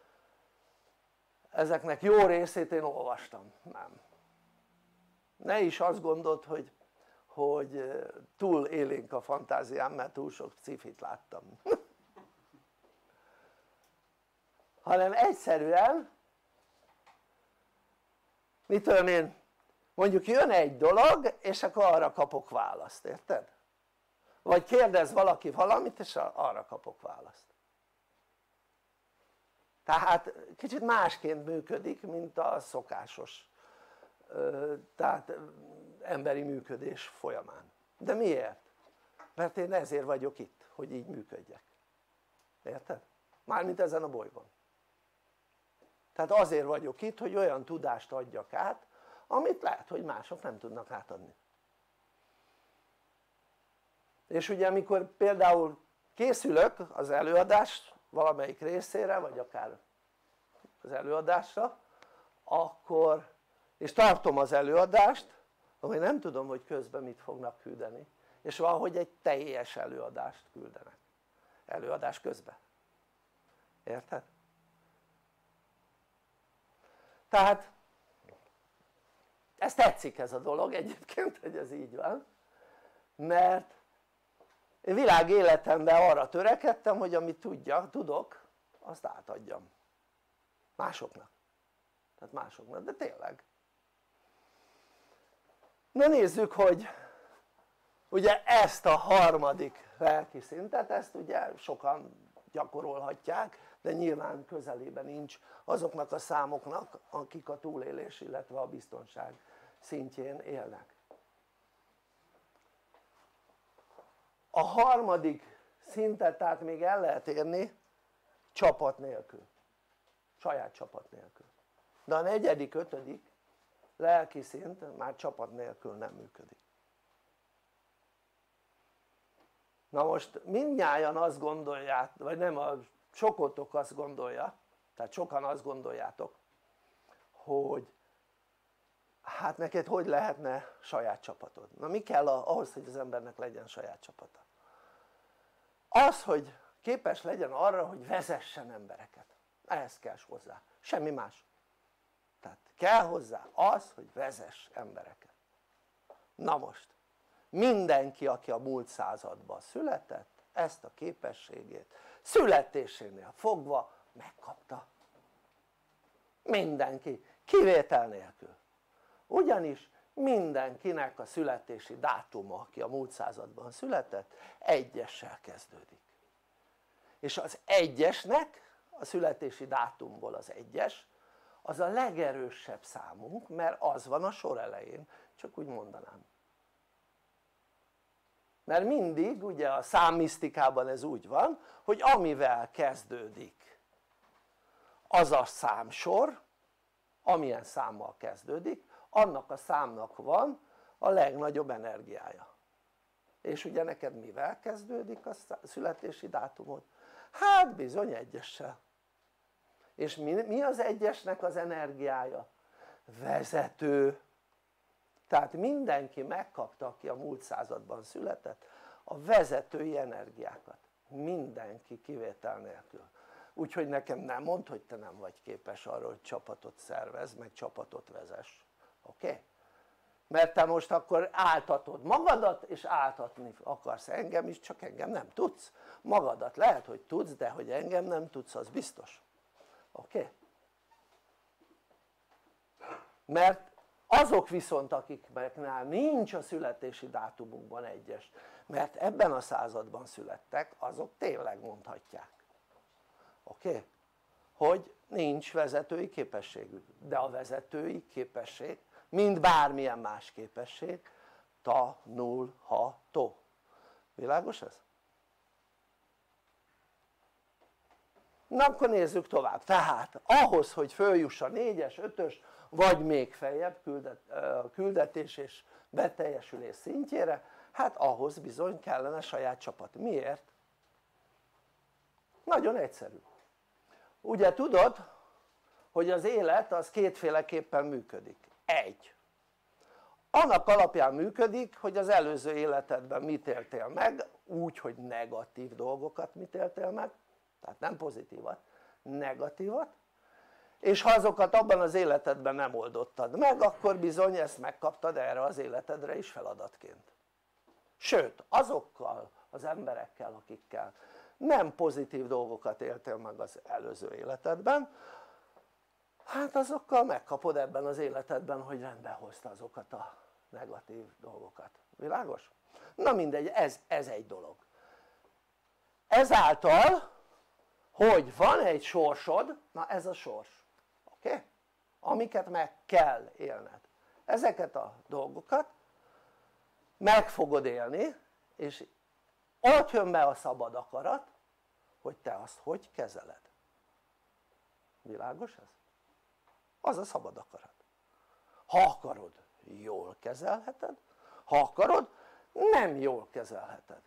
ezeknek jó részét én olvastam, nem, ne is azt gondold hogy, hogy túl élénk a fantáziám mert túl sok cifit láttam hanem egyszerűen mit tudom én mondjuk jön egy dolog és akkor arra kapok választ, érted? vagy kérdez valaki valamit és arra kapok választ, tehát kicsit másként működik mint a szokásos tehát emberi működés folyamán. De miért? mert én ezért vagyok itt hogy így működjek, érted? mármint ezen a bolygón, tehát azért vagyok itt hogy olyan tudást adjak át amit lehet hogy mások nem tudnak átadni. És ugye amikor például készülök az előadás valamelyik részére vagy akár az előadásra akkor és tartom az előadást akkor nem tudom hogy közben mit fognak küldeni és valahogy egy teljes előadást küldenek előadás közben, érted? tehát ez tetszik ez a dolog egyébként hogy ez így van mert én világ életemben arra törekedtem hogy amit tudja, tudok azt átadjam másoknak, tehát másoknak, de tényleg. Na nézzük hogy ugye ezt a harmadik lelki szintet ezt ugye sokan gyakorolhatják de nyilván közelében nincs azoknak a számoknak akik a túlélés illetve a biztonság szintjén élnek. A harmadik szintet tehát még el lehet érni csapat nélkül, saját csapat nélkül, de a negyedik, ötödik lelki szint már csapat nélkül nem működik. Na most mindnyájan azt gondolják, vagy nem, a sokotok azt gondolja, tehát sokan azt gondoljátok hogy hát neked hogy lehetne saját csapatod? Na mi kell ahhoz hogy az embernek legyen saját csapata? Az hogy képes legyen arra hogy vezessen embereket, ehhez kell hozzá, semmi más. Tehát kell hozzá az hogy vezess embereket. Na most mindenki aki a múlt században született ezt a képességét születésénél fogva megkapta, mindenki kivétel nélkül, ugyanis mindenkinek a születési dátuma aki a múlt században született egyessel kezdődik és az egyesnek a születési dátumból az egyes az a legerősebb számunk mert az van a sor elején, csak úgy mondanám, mert mindig ugye a számmisztikában ez úgy van, hogy amivel kezdődik az a számsor, amilyen számmal kezdődik, annak a számnak van a legnagyobb energiája. És ugye neked mivel kezdődik a születési dátumod? Hát bizony egyessel. És mi, mi az egyesnek az energiája? Vezető. Tehát mindenki megkapta, aki a múlt században született, a vezetői energiákat. Mindenki kivétel nélkül. Úgyhogy nekem nem mondd, hogy te nem vagy képes arra, hogy csapatot szervez, meg csapatot vezess. Oké? Okay? Mert te most akkor áltatod magadat, és áltatni akarsz engem is, csak engem nem tudsz. Magadat lehet, hogy tudsz, de hogy engem nem tudsz, az biztos. Oké? Okay? Mert azok viszont, akiknál nincs a születési dátumukban egyes, mert ebben a században születtek, azok tényleg mondhatják. Oké? Okay? Hogy nincs vezetői képességük, de a vezetői képesség, mint bármilyen más képesség, tanulható. Világos ez? Na akkor nézzük tovább. Tehát ahhoz, hogy följuss a négyes, ötös vagy még feljebb küldet, küldetés és beteljesülés szintjére, hát ahhoz bizony kellene saját csapat. Miért? Nagyon egyszerű. Ugye tudod, hogy az élet az kétféleképpen működik. Egy, annak alapján működik, hogy az előző életedben mit éltél meg, úgy, hogy negatív dolgokat mit éltél meg, tehát nem pozitívat, negatívat, és ha azokat abban az életedben nem oldottad meg, akkor bizony ezt megkaptad erre az életedre is feladatként. Sőt, azokkal az emberekkel, akikkel nem pozitív dolgokat éltél meg az előző életedben, hát azokkal megkapod ebben az életedben, hogy rendbe hozta azokat a negatív dolgokat. Világos? Na mindegy, ez, ez egy dolog. Ezáltal, hogy van egy sorsod, na ez a sors, oké? Okay? Amiket meg kell élned. Ezeket a dolgokat meg fogod élni, és ott jön be a szabad akarat, hogy te azt hogy kezeled. Világos ez? Az a szabad akarat. Ha akarod, jól kezelheted, ha akarod, nem jól kezelheted.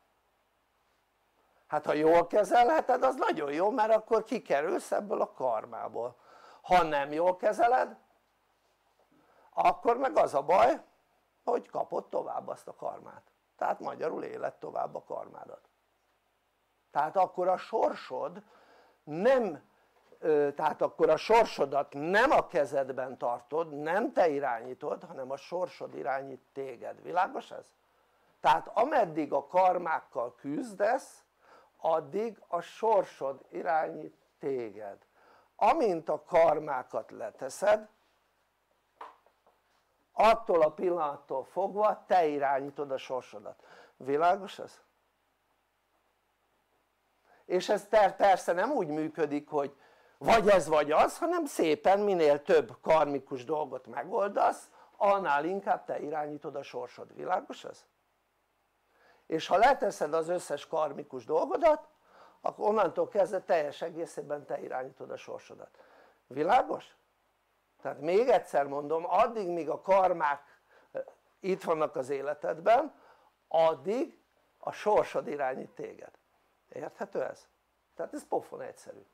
Hát ha jól kezelheted, az nagyon jó, mert akkor kikerülsz ebből a karmából. Ha nem jól kezeled, akkor meg az a baj, hogy kapod tovább azt a karmát. Tehát magyarul éled tovább a karmádat. Tehát akkor a sorsod nem, tehát akkor a sorsodat nem a kezedben tartod, nem te irányítod, hanem a sorsod irányít téged. Világos ez? Tehát ameddig a karmákkal küzdesz, addig a sorsod irányít téged. Amint a karmákat leteszed, attól a pillanattól fogva te irányítod a sorsodat. Világos ez? És ez persze nem úgy működik, hogy vagy ez vagy az, hanem szépen minél több karmikus dolgot megoldasz, annál inkább te irányítod a sorsod. Világos ez? És ha leteszed az összes karmikus dolgodat, akkor onnantól kezdve teljes egészében te irányítod a sorsodat. Világos? Tehát még egyszer mondom, addig míg a karmák itt vannak az életedben, addig a sorsod irányít téged. Érthető ez? Tehát ez pofon egyszerű.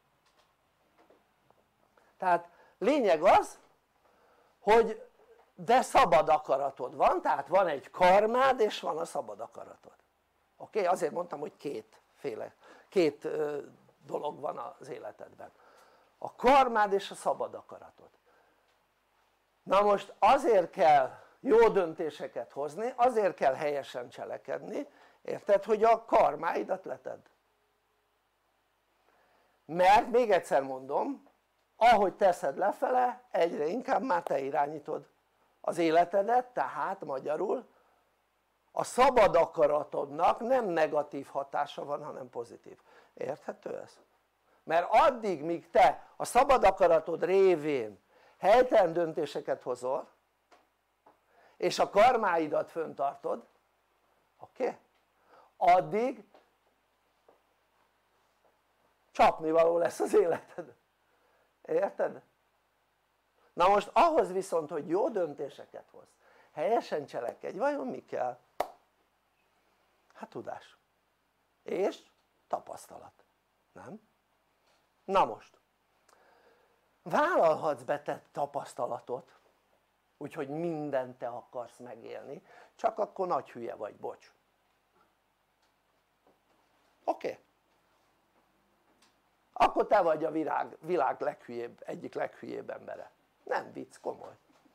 Tehát lényeg az, hogy de szabad akaratod van, tehát van egy karmád és van a szabad akaratod. Oké? Okay? Azért mondtam, hogy kétféle, két ö, dolog van az életedben. A karmád és a szabad akaratod. Na most azért kell jó döntéseket hozni, azért kell helyesen cselekedni, érted, hogy a karmáidat letedd. Mert még egyszer mondom, ahogy teszed lefele, egyre inkább már te irányítod az életedet, tehát magyarul a szabad akaratodnak nem negatív hatása van, hanem pozitív. Érthető ez? Mert addig, míg te a szabad akaratod révén helytelen döntéseket hozol, és a karmáidat föntartod, oké? Okay? addig csapnivaló lesz az életed, érted? Na most ahhoz viszont, hogy jó döntéseket hoz, helyesen cselekedj, vajon mi kell? Hát tudás és tapasztalat, nem? Na most vállalhatsz be te tapasztalatot, úgyhogy mindent te akarsz megélni, csak akkor nagy hülye vagy, bocs. Oké? Okay. Akkor te vagy a világ, világ leghülyébb, egyik leghülyébb embere. Nem vicc, komoly.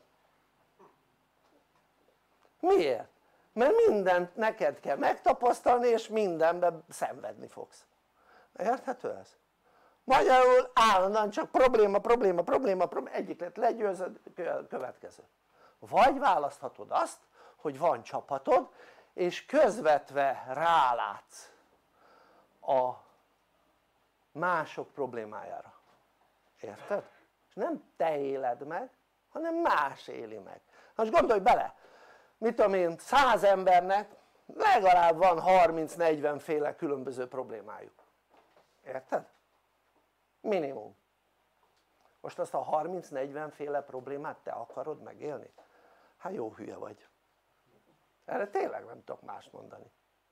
Miért? Mert mindent neked kell megtapasztalni, és mindenben szenvedni fogsz. Érthető ez? Magyarul állandóan csak probléma, probléma, probléma, probléma, egyik lett legyőzöd, következő. Vagy választhatod azt, hogy van csapatod, és közvetve rálátsz a mások problémájára. Érted? És nem te éled meg, hanem más éli meg. Most gondolj bele, mit tudom én, száz embernek legalább van harminc-negyven féle különböző problémájuk. Érted? Minimum. Most azt a harminc-negyven féle problémát te akarod megélni? Hát jó hülye vagy. Erre tényleg nem tudok mást mondani.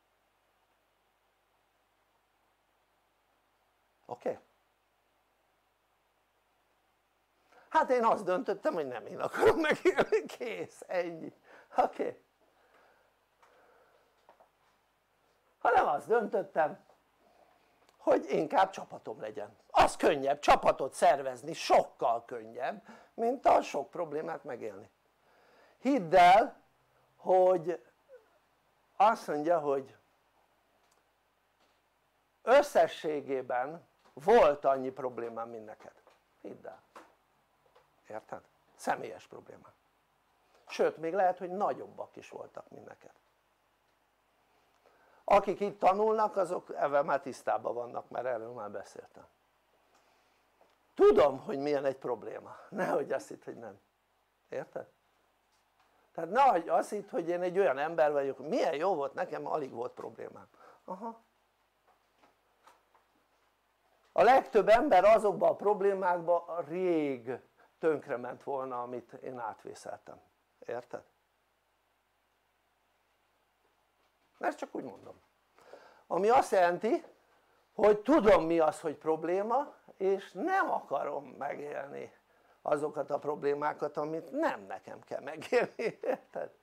Oké? Okay? Hát én azt döntöttem, hogy nem én akarom megélni, kész, ennyi. Oké? Okay? Hanem azt döntöttem, hogy inkább csapatom legyen. Az könnyebb, csapatot szervezni sokkal könnyebb, mint a sok problémát megélni. Hidd el, hogy azt mondja, hogy összességében volt annyi problémám, mint neked. Hidd el. Érted? Személyes problémák. Sőt, még lehet, hogy nagyobbak is voltak, mint neked. Akik itt tanulnak, azok ebben már tisztában vannak, mert erről már beszéltem. Tudom, hogy milyen egy probléma. Nehogy azt hidd, hogy nem. Érted? Tehát nehogy azt hidd, hogy én egy olyan ember vagyok, milyen jó volt nekem, alig volt problémám. Aha. A legtöbb ember azokban a problémákban rég tönkrement volna, amit én átvészeltem. Érted? Ezt csak úgy mondom. Ami azt jelenti, hogy tudom mi az, hogy probléma, és nem akarom megélni azokat a problémákat, amit nem nekem kell megélni, érted?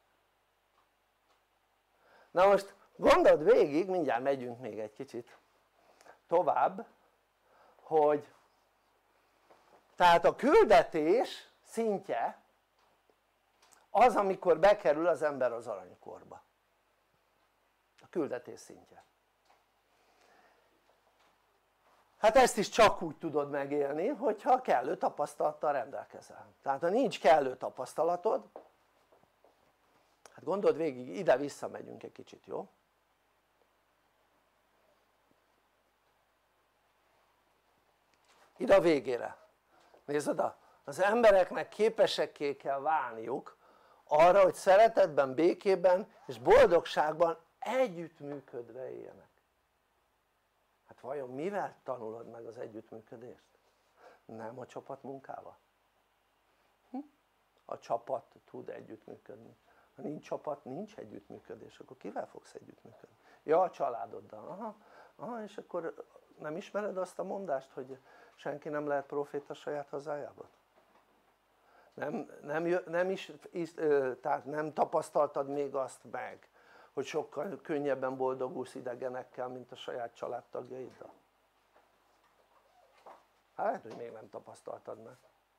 Na most gondold végig, mindjárt megyünk még egy kicsit tovább, hogy tehát a küldetés szintje az, amikor bekerül az ember az aranykorba. A küldetés szintje. Hát ezt is csak úgy tudod megélni, hogyha kellő tapasztalattal rendelkezel. Tehát ha nincs kellő tapasztalatod, hát gondold végig, ide-vissza megyünk egy kicsit, jó? Ide a végére. Nézd oda, az embereknek képesekké kell válniuk arra, hogy szeretetben, békében és boldogságban együttműködve éljenek. Hát vajon mivel tanulod meg az együttműködést? Nem a csapatmunkával? Hm? A csapat tud együttműködni. Ha nincs csapat, nincs együttműködés, akkor kivel fogsz együttműködni? Ja, a családoddal. Aha, aha, és akkor nem ismered azt a mondást, hogy senki nem lehet próféta saját hazájában? Nem, nem, nem, is, tehát nem tapasztaltad még azt meg, hogy sokkal könnyebben boldogulsz idegenekkel, mint a saját családtagjaiddal? Hát lehet, hogy még nem tapasztaltad meg.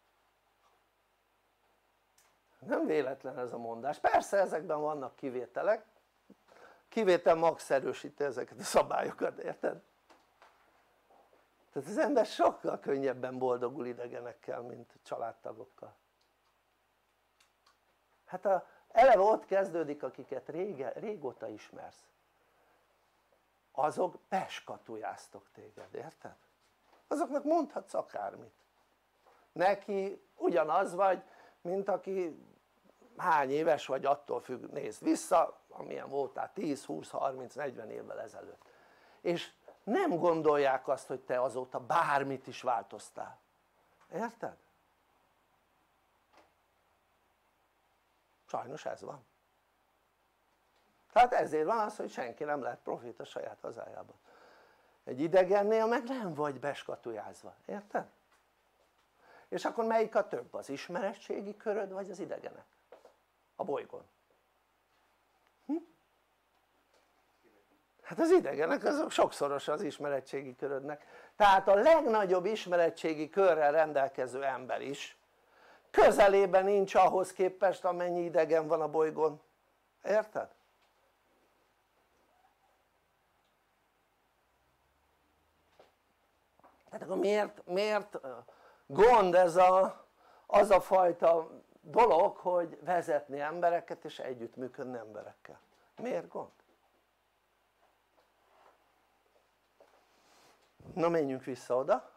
Nem véletlen ez a mondás. Persze ezekben vannak kivételek, kivétel max erősíti ezeket a szabályokat, érted? Tehát az ember sokkal könnyebben boldogul idegenekkel, mint családtagokkal. Hát a, eleve ott kezdődik, akiket rége, régóta ismersz, azok beskatujáztok téged, érted? Azoknak mondhatsz akármit. Neki ugyanaz vagy, mint aki hány éves vagy, attól függ, nézd vissza, amilyen voltál tíz, húsz, harminc, negyven évvel ezelőtt, és nem gondolják azt, hogy te azóta bármit is változtál, érted? Sajnos ez van. Tehát ezért van az, hogy senki nem lehet profit a saját hazájában. Egy idegennél meg nem vagy beskatujázva, érted? És akkor melyik a több? Az ismeretségi köröd vagy az idegenek? A bolygón. Hm? Hát az idegenek azok sokszoros az ismeretségi körödnek. Tehát a legnagyobb ismeretségi körrel rendelkező ember is közelében nincs ahhoz képest, amennyi idegen van a bolygón. Érted? Tehát akkor miért, miért gond ez a, az a fajta dolog, hogy vezetni embereket és együttműködni emberekkel? Miért gond? Na menjünk vissza oda.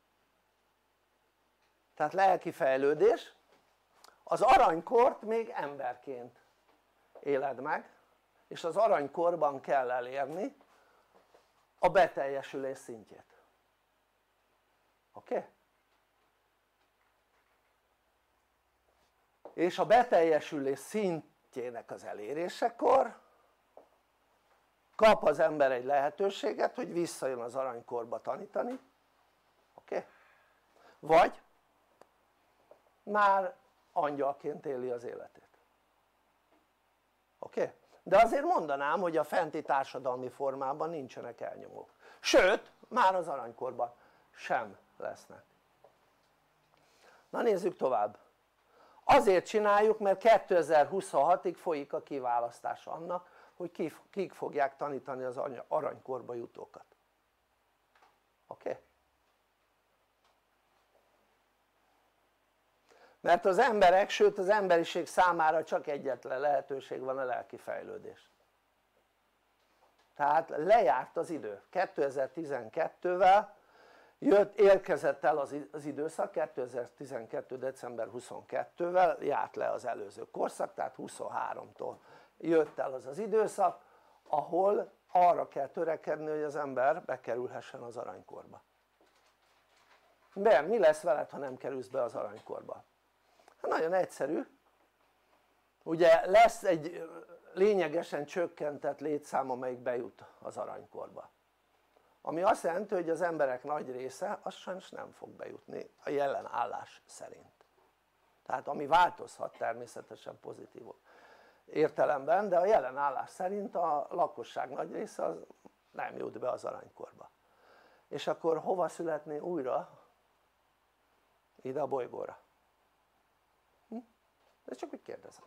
Tehát lelki fejlődés, az aranykort még emberként éled meg, és az aranykorban kell elérni a beteljesülés szintjét. Oké? Okay? És a beteljesülés szintjének az elérésekor kap az ember egy lehetőséget, hogy visszajön az aranykorba tanítani, oké? Okay? Vagy már angyalként éli az életét, oké? Okay? De azért mondanám, hogy a fenti társadalmi formában nincsenek elnyomók, sőt már az aranykorban sem lesznek. Na nézzük tovább. Azért csináljuk, mert kétezer-huszonhatig folyik a kiválasztás annak, hogy kik fogják tanítani az aranykorba jutókat. Oké? Okay? Mert az emberek, sőt az emberiség számára csak egyetlen lehetőség van, a lelki fejlődés. Tehát lejárt az idő. kétezer-tizenkettővel jött, érkezett el az, az időszak, kétezer-tizenkettő. december huszonkettővel járt le az előző korszak, tehát huszonháromtól jött el az az időszak, ahol arra kell törekedni, hogy az ember bekerülhessen az aranykorba. De mi lesz veled, ha nem kerülsz be az aranykorba? Hát nagyon egyszerű, ugye lesz egy lényegesen csökkentett létszám, amelyik bejut az aranykorba, ami azt jelenti, hogy az emberek nagy része az sajnos nem fog bejutni a jelen állás szerint. Tehát ami változhat természetesen pozitív értelemben, de a jelen állás szerint a lakosság nagy része az nem jut be az aranykorba. És akkor hova születni újra? Ide a bolygóra. Hm? De csak úgy kérdezem.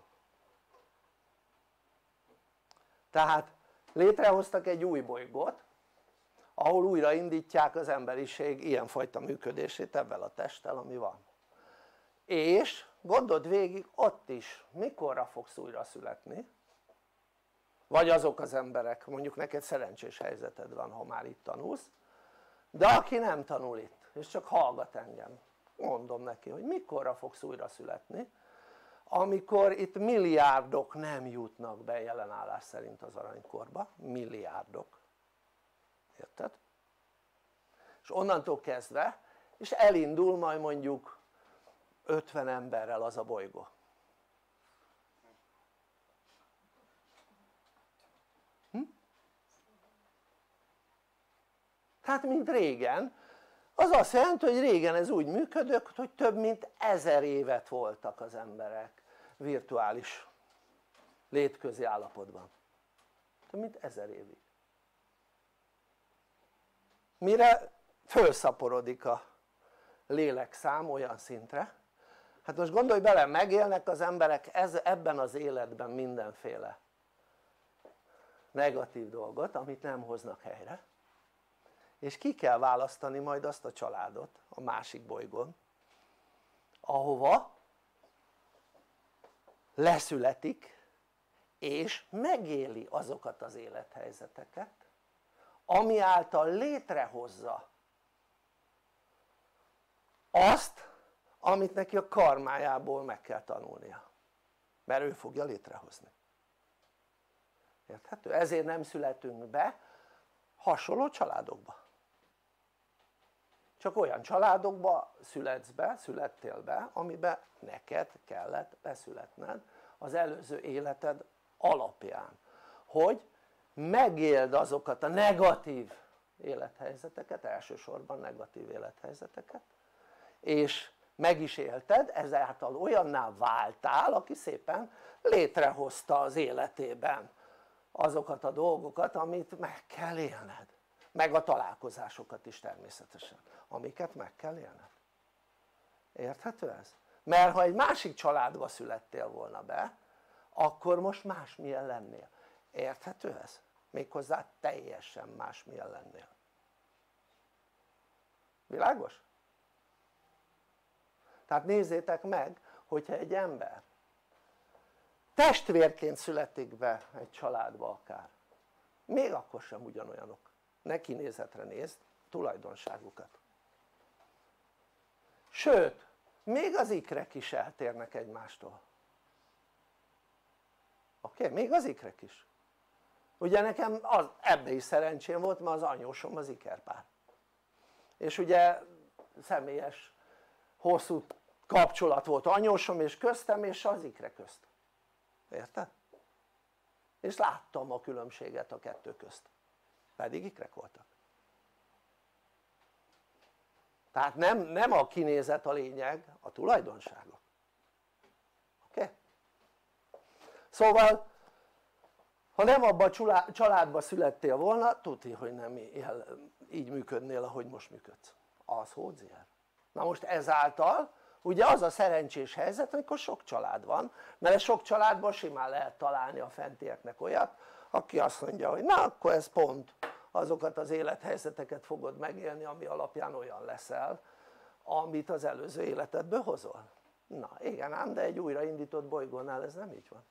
Tehát létrehoztak egy új bolygót, ahol újraindítják az emberiség ilyenfajta működését ebben a testtel, ami van. És gondold végig, ott is mikorra fogsz újra születni, vagy azok az emberek, mondjuk neked szerencsés helyzeted van, ha már itt tanulsz, de aki nem tanul itt, és csak hallgat engem, mondom neki, hogy mikorra fogsz újra születni, amikor itt milliárdok nem jutnak be jelenállás szerint az aranykorba, milliárdok, érted? És onnantól kezdve, és elindul majd mondjuk ötven emberrel az a bolygó. Hm? Tehát mint régen, az azt jelenti, hogy régen ez úgy működött, hogy több mint ezer évet voltak az emberek virtuális létközi állapotban. Több mint ezer évig. Mire fölszaporodik a lélekszám olyan szintre, hát most gondolj bele, megélnek az emberek ez, ebben az életben mindenféle negatív dolgot, amit nem hoznak helyre, és ki kell választani majd azt a családot a másik bolygón, ahova leszületik és megéli azokat az élethelyzeteket, ami által létrehozza azt, amit neki a karmájából meg kell tanulnia. mert ő fogja létrehozni. Érthető? Ezért nem születünk be hasonló családokba, csak olyan családokba születsz be, születtél be, amiben neked kellett beszületned az előző életed alapján, hogy megéld azokat a negatív élethelyzeteket, elsősorban negatív élethelyzeteket, és meg is élted, ezáltal olyanná váltál, aki szépen létrehozta az életében azokat a dolgokat, amit meg kell élned, meg a találkozásokat is természetesen, amiket meg kell élned. Érthető ez? Mert ha egy másik családba születtél volna be, akkor most másmilyen lennél. Érthető ez? Méghozzá teljesen másmilyen lennél. Világos? Tehát nézzétek meg, hogyha egy ember testvérként születik be egy családba akár, még akkor sem ugyanolyanok. Ne kinézetre nézd, tulajdonságukat. Sőt, még az ikrek is eltérnek egymástól. Oké? Okay? Még az ikrek is. Ugye nekem az, ebbe is szerencsém volt, mert az anyósom az ikerpár. És ugye személyes, hosszú kapcsolat volt anyósom és köztem és az ikre közt. Érted? És láttam a különbséget a kettő közt. Pedig ikrek voltak. Tehát nem, nem a kinézet a lényeg, a tulajdonságok. Oké? Okay? Szóval ha nem abban a családba születtél volna, tudni, hogy nem így működnél, ahogy most működsz. Az hódzier. Na most ezáltal ugye az a szerencsés helyzet, amikor sok család van, mert a sok családban simán lehet találni a fentieknek olyat, aki azt mondja, hogy na akkor ez pont azokat az élethelyzeteket fogod megélni, ami alapján olyan leszel, amit az előző életedből hozol. Na igen ám, de egy újraindított bolygónál ez nem így van.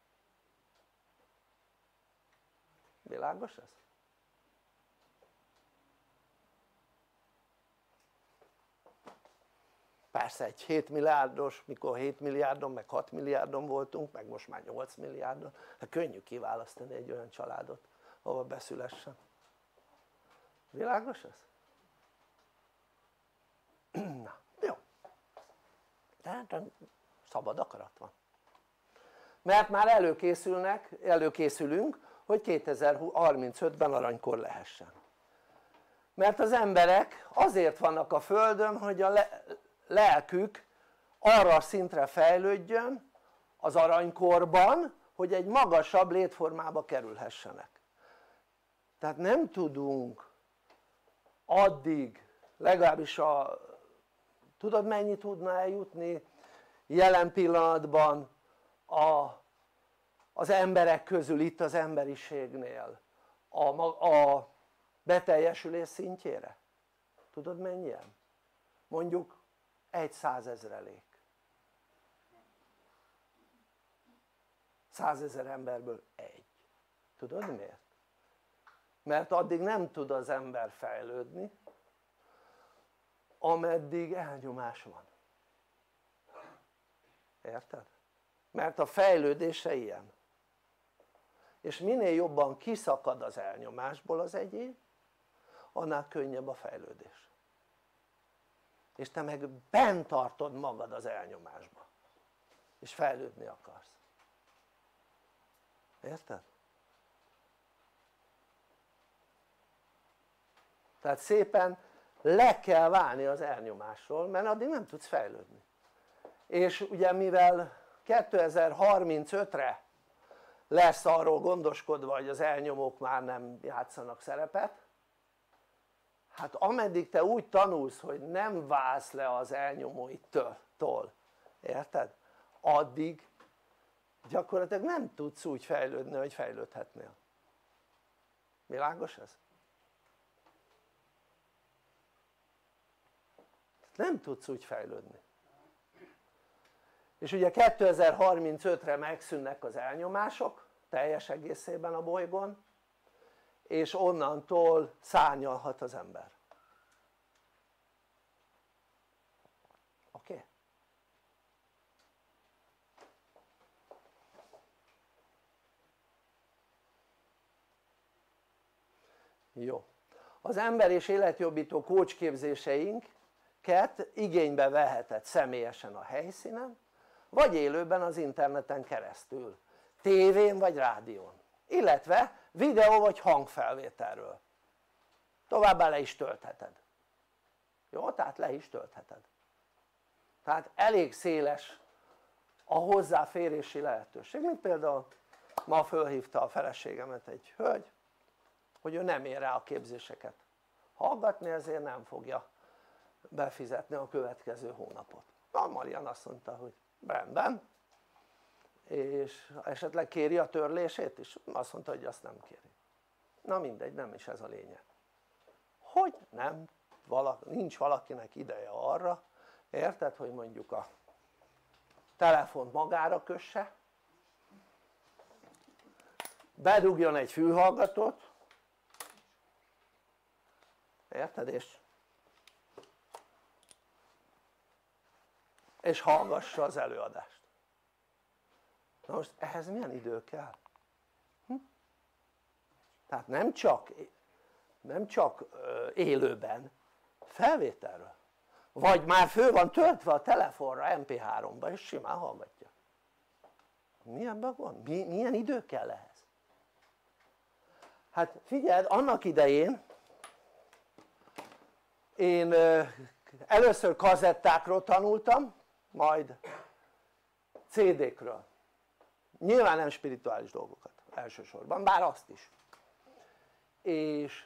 Világos ez? Persze egy hét milliárdos, mikor hét milliárdon meg hat milliárdon voltunk, meg most már nyolc milliárdon, hát könnyű kiválasztani egy olyan családot, ahol beszülessen. Világos ez? Na, jó. Tehát szabad akarat van. Mert már előkészülnek, előkészülünk, hogy kétezer-harmincötben aranykor lehessen. Mert az emberek azért vannak a földön, hogy a le lelkük arra a szintre fejlődjön az aranykorban, hogy egy magasabb létformába kerülhessenek. Tehát nem tudunk addig, legalábbis a, tudod mennyi tudna eljutni jelen pillanatban a, az emberek közül, itt az emberiségnél a, a beteljesülés szintjére? Tudod mennyien? Mondjuk egy százezrelék. Százezer emberből egy. Tudod miért? Mert addig nem tud az ember fejlődni, ameddig elnyomás van. Érted? Mert a fejlődése ilyen. És minél jobban kiszakad az elnyomásból az egyén, annál könnyebb a fejlődés. És te meg bent tartod magad az elnyomásba, és fejlődni akarsz. Érted? Tehát szépen le kell válni az elnyomásról, mert addig nem tudsz fejlődni. És ugye mivel kétezer-harmincötre lesz arról gondoskodva, hogy az elnyomók már nem játszanak szerepet, hát ameddig te úgy tanulsz, hogy nem válsz le az elnyomóitól, érted? Addig gyakorlatilag nem tudsz úgy fejlődni, hogy fejlődhetnél. Világos ez? Nem tudsz úgy fejlődni. És ugye kétezer-harmincötre megszűnnek az elnyomások teljes egészében a bolygón, és onnantól szárnyalhat az ember. Oké? Okay? Jó. Az ember és életjobbító coach képzéseinket igénybe veheted személyesen a helyszínen, vagy élőben az interneten keresztül, tévén vagy rádión, illetve videó vagy hangfelvételről. Továbbá le is töltheted. Jó? Tehát le is töltheted. Tehát elég széles a hozzáférési lehetőség, mint például ma fölhívta a feleségemet egy hölgy, hogy ő nem ér rá a képzéseket hallgatni, ezért nem fogja befizetni a következő hónapot. Na, Marian azt mondta, hogy rendben, és esetleg kéri a törlését is? Azt mondta, hogy azt nem kéri. Na mindegy, nem is ez a lényeg. Hogy nem, valaki, nincs valakinek ideje arra, érted, hogy mondjuk a telefont magára kösse, bedugjon egy fülhallgatót, érted, és, és hallgassa az előadást. Na most ehhez milyen idő kell? Hm? Tehát nem csak, nem csak élőben, felvételről. Vagy már föl van töltve a telefonra em pé háromba és simán hallgatja. Milyen bug van? Mi, milyen idő kell ehhez? Hát figyeld, annak idején én először kazettákról tanultam, majd cé dékről. Nyilván nem spirituális dolgokat elsősorban, bár azt is. És,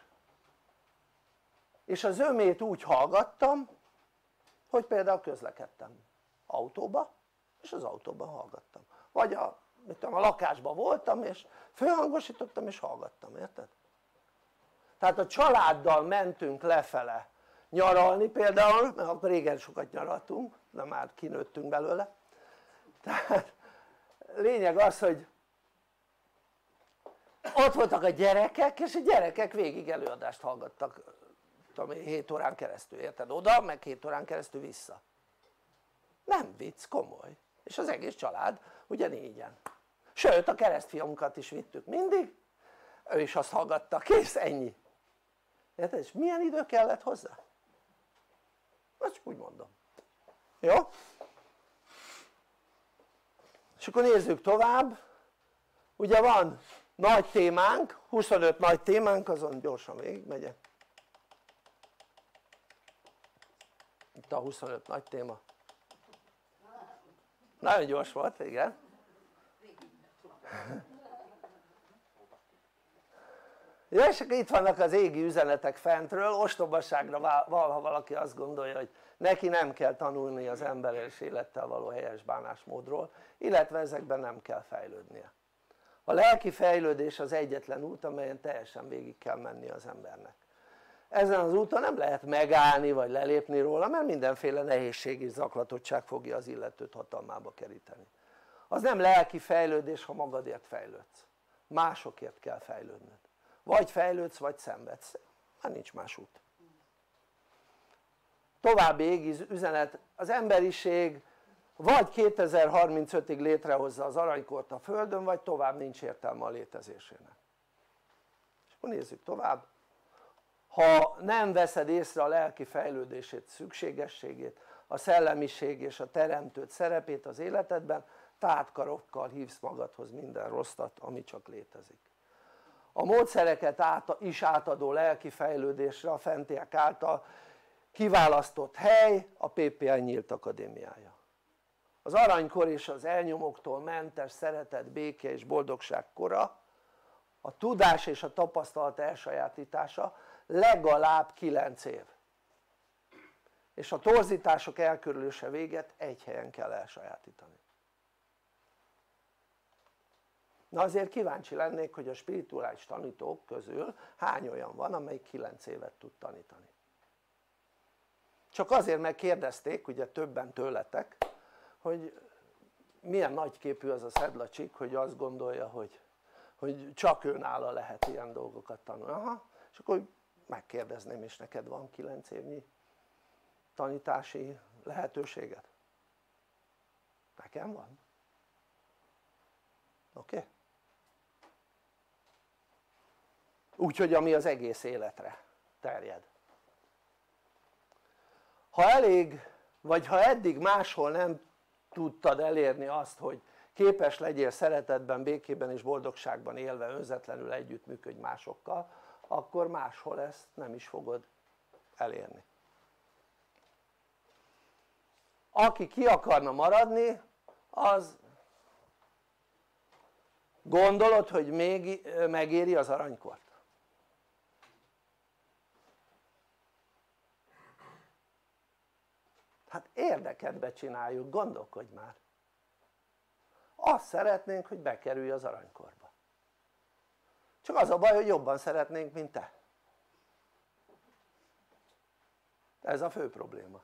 és az ömét úgy hallgattam, hogy például közlekedtem autóba, és az autóban hallgattam. Vagy a, mit tudom, a lakásban voltam, és fölhangosítottam, és hallgattam, érted? Tehát a családdal mentünk lefele nyaralni például, mert akkor régen sokat nyaraltunk, de már kinőttünk belőle. Tehát lényeg az, hogy ott voltak a gyerekek, és a gyerekek végig előadást hallgattak, tudom én, hét órán keresztül, érted? Oda, meg hét órán keresztül vissza. Nem vicc, komoly. És az egész család ugye négyen. Sőt, a keresztfiunkat is vittük mindig, ő is azt hallgatta, kész, ennyi. Érted? És milyen idő kellett hozzá? Azt csak úgy mondom. Jó? És akkor nézzük tovább. Ugye van nagy témánk, huszonöt nagy témánk, azon gyorsan végigmegyek. Itt a huszonöt nagy téma. Nagyon gyors volt, igen. Ja, és akkor itt vannak az égi üzenetek fentről, ostobaságra val, ha valaki azt gondolja, hogy neki nem kell tanulni az emberes élettel való helyes bánásmódról, illetve ezekben nem kell fejlődnie. A lelki fejlődés az egyetlen út, amelyen teljesen végig kell menni az embernek. Ezen az úton nem lehet megállni vagy lelépni róla, mert mindenféle nehézség és zaklatottság fogja az illetőt hatalmába keríteni. Az nem lelki fejlődés, ha magadért fejlődsz. Másokért kell fejlődnöd. Vagy fejlődsz, vagy szenvedsz. Hát nincs más út. További égi üzenet, az emberiség vagy kétezer-harmincötig létrehozza az aranykort a Földön, vagy tovább nincs értelme a létezésének. És akkor nézzük tovább. Ha nem veszed észre a lelki fejlődését, szükségességét, a szellemiség és a teremtőd szerepét az életedben, tátkarokkal hívsz magadhoz minden rosszat, ami csak létezik. A módszereket át, is átadó lelki fejlődésre a fentiek által kiválasztott hely a pé pé el Nyílt Akadémiája. Az aranykor és az elnyomoktól mentes szeretet, béke és boldogság kora, a tudás és a tapasztalat elsajátítása legalább kilenc év. És a torzítások elkerülése véget egy helyen kell elsajátítani. Na azért kíváncsi lennék, hogy a spirituális tanítók közül hány olyan van, amelyik kilenc évet tud tanítani. Csak azért megkérdezték, ugye többen tőletek, hogy milyen nagyképű az a szedlacsik, hogy azt gondolja, hogy, hogy csak őnála lehet ilyen dolgokat tanulni. Aha, és akkor megkérdezném, és neked van kilenc évnyi tanítási lehetőséged? Nekem van. Oké? Okay? úgyhogy ami az egész életre terjed. Ha elég, vagy ha eddig máshol nem tudtad elérni azt, hogy képes legyél szeretetben, békében és boldogságban élve önzetlenül együttműködj másokkal, akkor máshol ezt nem is fogod elérni. Aki ki akarna maradni, az gondolod, hogy még megéri az aranykort? Hát érdekedbe csináljuk, gondolkodj már. Azt szeretnénk, hogy bekerülj az aranykorba. Csak az a baj, hogy jobban szeretnénk, mint te. Ez a fő probléma.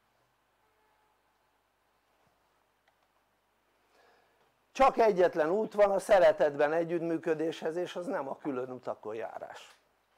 Csak egyetlen út van a szeretetben együttműködéshez, és az nem a külön utakon járás.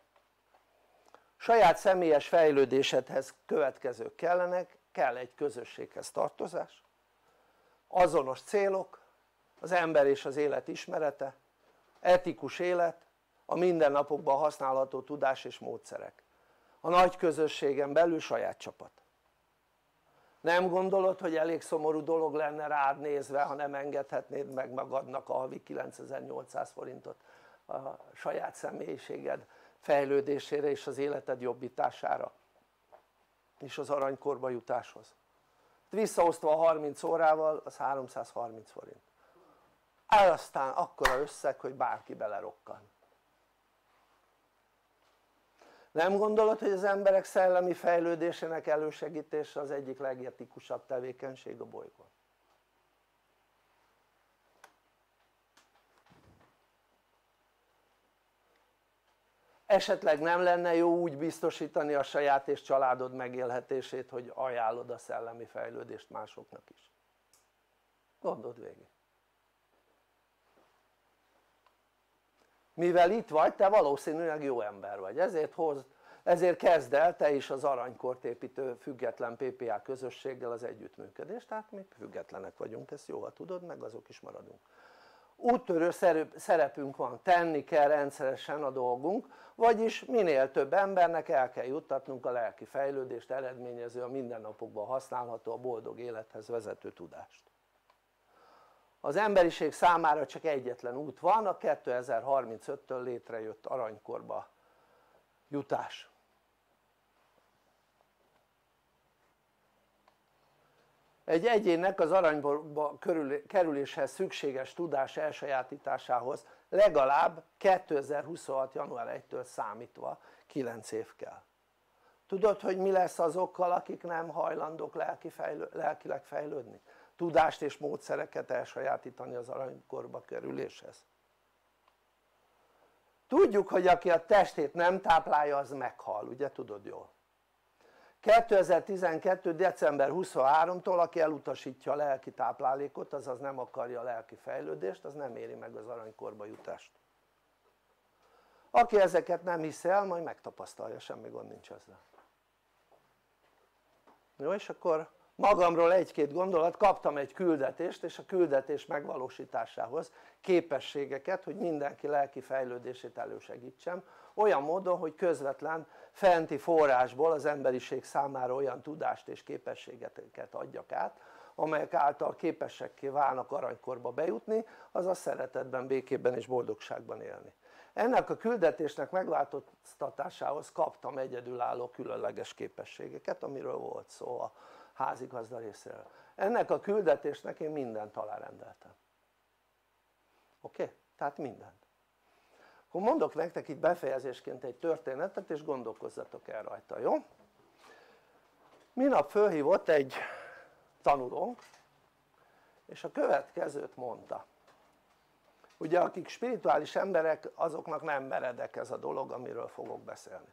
Saját személyes fejlődésedhez következők kellenek, kell egy közösséghez tartozás, azonos célok, az ember és az élet ismerete, etikus élet, a mindennapokban használható tudás és módszerek, a nagy közösségen belül saját csapat. Nem gondolod, hogy elég szomorú dolog lenne rád nézve, ha nem engedhetnéd meg magadnak a havi kilencezer-nyolcszáz forintot a saját személyiséged fejlődésére és az életed jobbítására és az aranykorba jutáshoz? Visszaosztva a harminc órával az háromszázharminc forint. El aztán akkora összeg, hogy bárki belerokkan. Nem gondolod, hogy az emberek szellemi fejlődésének elősegítése az egyik legetikusabb tevékenység a bolygón? Esetleg nem lenne jó úgy biztosítani a saját és családod megélhetését, hogy ajánlod a szellemi fejlődést másoknak is? Gondold végig. Mivel itt vagy, te valószínűleg jó ember vagy, ezért, hoz, ezért kezd el te is az aranykort építő független pé pé á közösséggel az együttműködést, tehát mi függetlenek vagyunk, ezt jól tudod, meg azok is maradunk. Úttörő szerepünk van, tenni kell rendszeresen a dolgunk, vagyis minél több embernek el kell juttatnunk a lelki fejlődést eredményező, a mindennapokban használható, a boldog élethez vezető tudást. Az emberiség számára csak egyetlen út van, a kétezer-harmincöttől létrejött aranykorba jutás. Egy egyénnek az aranyba kerüléshez szükséges tudás elsajátításához legalább kétezer-huszonhat. január elsejétől számítva kilenc év kell. Tudod, hogy mi lesz azokkal, akik nem hajlandók lelki fejlő, lelkileg fejlődni? Tudást és módszereket elsajátítani az aranykorba kerüléshez? Tudjuk, hogy aki a testét nem táplálja, az meghal, ugye tudod jól? kétezer-tizenkettő. december huszonharmadikától aki elutasítja a lelki táplálékot, azaz nem akarja a lelki fejlődést, az nem éri meg az aranykorba jutást. Aki ezeket nem hiszi el, majd megtapasztalja, semmi gond nincs ezzel. Jó, és akkor magamról egy-két gondolat, kaptam egy küldetést, és a küldetés megvalósításához képességeket, hogy mindenki lelki fejlődését elősegítsem, olyan módon, hogy közvetlen fenti forrásból az emberiség számára olyan tudást és képességeket adjak át, amelyek által képesekké válnak aranykorba bejutni, azaz szeretetben, békében és boldogságban élni. Ennek a küldetésnek megváltoztatásához kaptam egyedülálló különleges képességeket, amiről volt szó a házigazda részéről. Ennek a küldetésnek én mindent alárendeltem. Oké? Okay? Tehát mindent. Akkor mondok nektek itt befejezésként egy történetet, és gondolkozzatok el rajta, jó? Minap fölhívott egy tanulónk, és a következőt mondta. Ugye akik spirituális emberek, azoknak nem meredek ez a dolog, amiről fogok beszélni.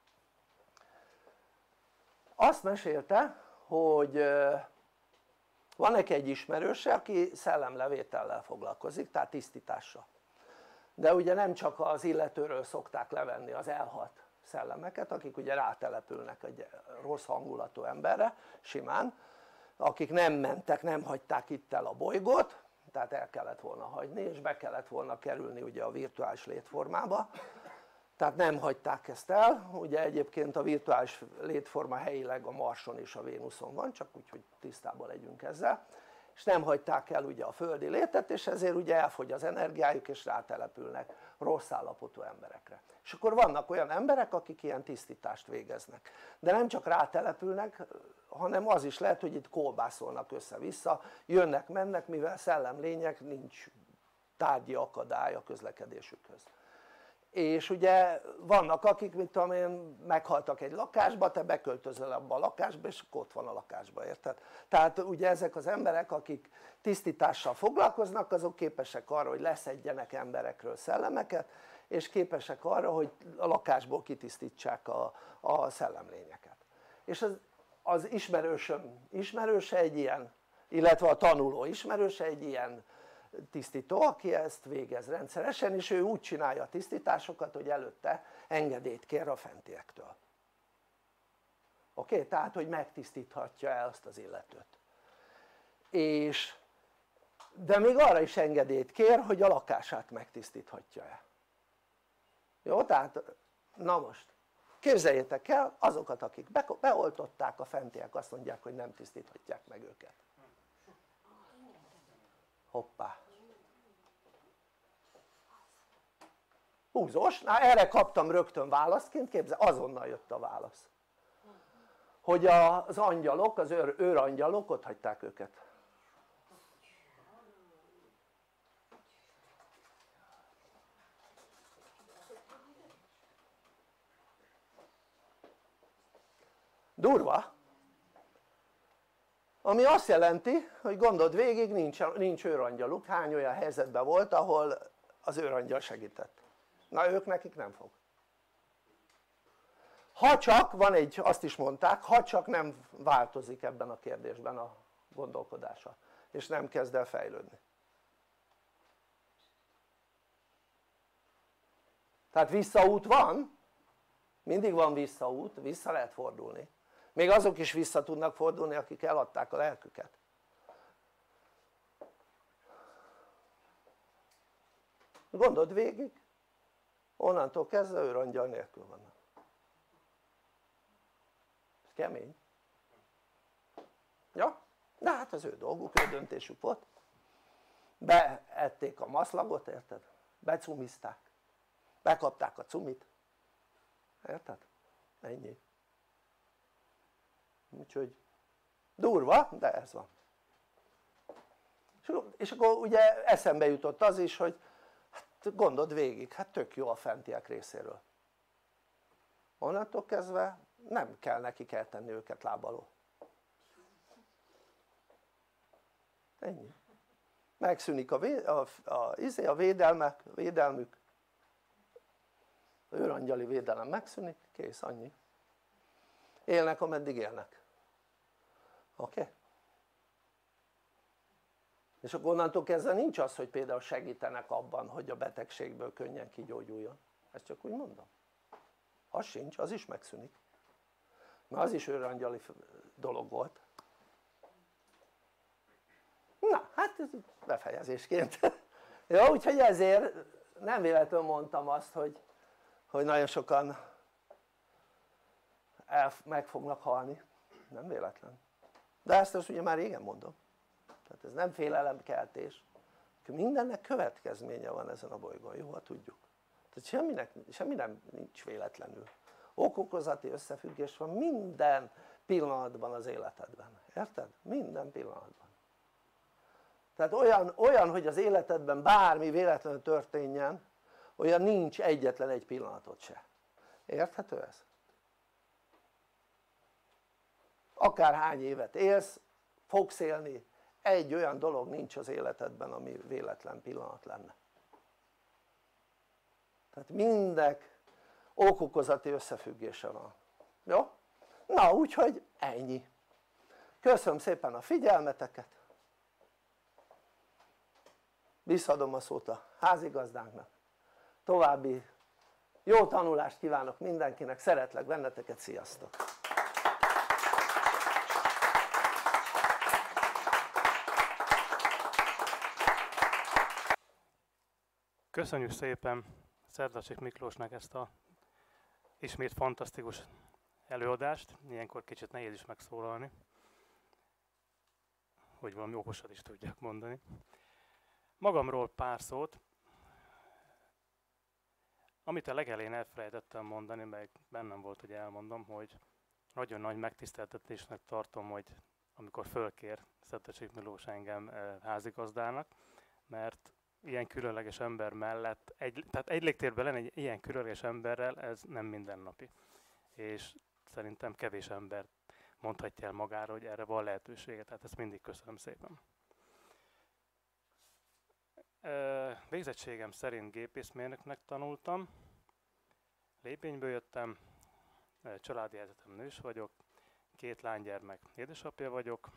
Azt mesélte, hogy van neki egy ismerőse, aki szellemlevétellel foglalkozik, tehát tisztítással. De ugye nem csak az illetőről szokták levenni az elhalt szellemeket, akik ugye rátelepülnek egy rossz hangulatú emberre, simán, akik nem mentek, nem hagyták itt el a bolygót, tehát el kellett volna hagyni, és be kellett volna kerülni ugye a virtuális létformába, Tehát nem hagyták ezt el, ugye egyébként a virtuális létforma helyileg a Marson és a Vénuszon van, csak úgy, hogy tisztában legyünk ezzel, és nem hagyták el ugye a földi létet, és ezért ugye elfogy az energiájuk és rátelepülnek rossz állapotú emberekre. És akkor vannak olyan emberek, akik ilyen tisztítást végeznek, de nem csak rátelepülnek, hanem az is lehet, hogy itt kolbászolnak össze-vissza, jönnek, mennek, mivel szellemlények, nincs tárgyi akadály a közlekedésükhöz. És ugye vannak akik, mit tudom én, meghaltak egy lakásba, te beköltözöl abba a lakásba, és ott van a lakásba, érted? Tehát ugye ezek az emberek, akik tisztítással foglalkoznak, azok képesek arra, hogy leszedjenek emberekről szellemeket, és képesek arra, hogy a lakásból kitisztítsák a, a szellemlényeket. És az, az ismerősöm ismerőse egy ilyen, illetve a tanuló ismerőse egy ilyen tisztító, aki ezt végez rendszeresen, és ő úgy csinálja a tisztításokat, hogy előtte engedélyt kér a fentiektől. Oké? Okay? Tehát, hogy megtisztíthatja el azt az illetőt. És, de még arra is engedélyt kér, hogy a lakását megtisztíthatja el. Jó? Tehát, na most, képzeljétek el, azokat, akik be, beoltották, a fentiek azt mondják, hogy nem tisztíthatják meg őket. Hoppá! Húzós, na erre kaptam rögtön válaszként, képzel, azonnal jött a válasz. Hogy az angyalok, az őr, őrangyalok ott hagyták őket. Durva? Ami azt jelenti, hogy gondold végig, nincs, nincs őrangyaluk. Hány olyan helyzetben volt, ahol az őrangyal segített? Na ők nekik nem fog. Ha csak, van egy, azt is mondták, ha csak nem változik ebben a kérdésben a gondolkodása, és nem kezd el fejlődni. Tehát visszaút van, mindig van visszaút, vissza lehet fordulni. Még azok is vissza tudnak fordulni, akik eladták a lelküket. Gondold végig, onnantól kezdve őrangyal nélkül vannak. Ez kemény. Ja, de hát az ő dolguk, ő döntésük volt. Beették a maszlagot, érted? Becumizták. Bekapták a cumit. Érted? Ennyi. Úgyhogy durva, de ez van. És akkor ugye eszembe jutott az is, hogy hát gondold végig, hát tök jó a fentiek részéről. Onnantól kezdve nem kell nekik eltenni őket láb alól. Ennyi. Megszűnik a, vé, a, a, a, a védelmek, védelmük, a őrangyali védelem megszűnik, kész, annyi. Élnek, ameddig élnek. Oké? Okay? És akkor onnantól kezdve nincs az, hogy például segítenek abban, hogy a betegségből könnyen kigyógyuljon. Ezt csak úgy mondom. Az sincs, az is megszűnik. Mert az is őrangyali dolog volt. Na, hát ez befejezésként. Jó, úgyhogy ezért nem véletlenül mondtam azt, hogy, hogy nagyon sokan el, meg fognak halni. Nem véletlen. De ezt azt ugye már régen mondom. Tehát ez nem félelemkeltés. Mindennek következménye van ezen a bolygón, jó, ha tudjuk. Tehát semminek, semmi nem nincs véletlenül. Ok-okozati összefüggés van minden pillanatban az életedben. Érted? Minden pillanatban. Tehát olyan, olyan, hogy az életedben bármi véletlenül történjen, olyan nincs egyetlen egy pillanatot se. Érthető ez? Akárhány évet élsz, fogsz élni, egy olyan dolog nincs az életedben, ami véletlen pillanat lenne. Tehát mindek ok-okozati összefüggése van. Jó? Na úgyhogy ennyi. Köszönöm szépen a figyelmeteket. Visszaadom a szót a házigazdánknak. További jó tanulást kívánok mindenkinek, szeretlek benneteket, sziasztok! Köszönjük szépen Szerdacsik Miklósnak ezt a ismét fantasztikus előadást, ilyenkor kicsit nehéz is megszólalni, hogy valami okosat is tudjak mondani. Magamról pár szót, amit a legelején elfelejtettem mondani, meg bennem volt, hogy elmondom, hogy nagyon nagy megtiszteltetésnek tartom, hogy amikor fölkér Szedecsik Miklós engem e, házigazdának, mert ilyen különleges ember mellett, egy, tehát egy légtérben lenni egy ilyen különleges emberrel, ez nem mindennapi. És szerintem kevés ember mondhatja el magára, hogy erre van lehetősége, tehát ezt mindig köszönöm szépen. E, végzettségem szerint gépészmérnöknek tanultam, Lépényből jöttem, családi helyzetem nős vagyok, két lánygyermek édesapja vagyok.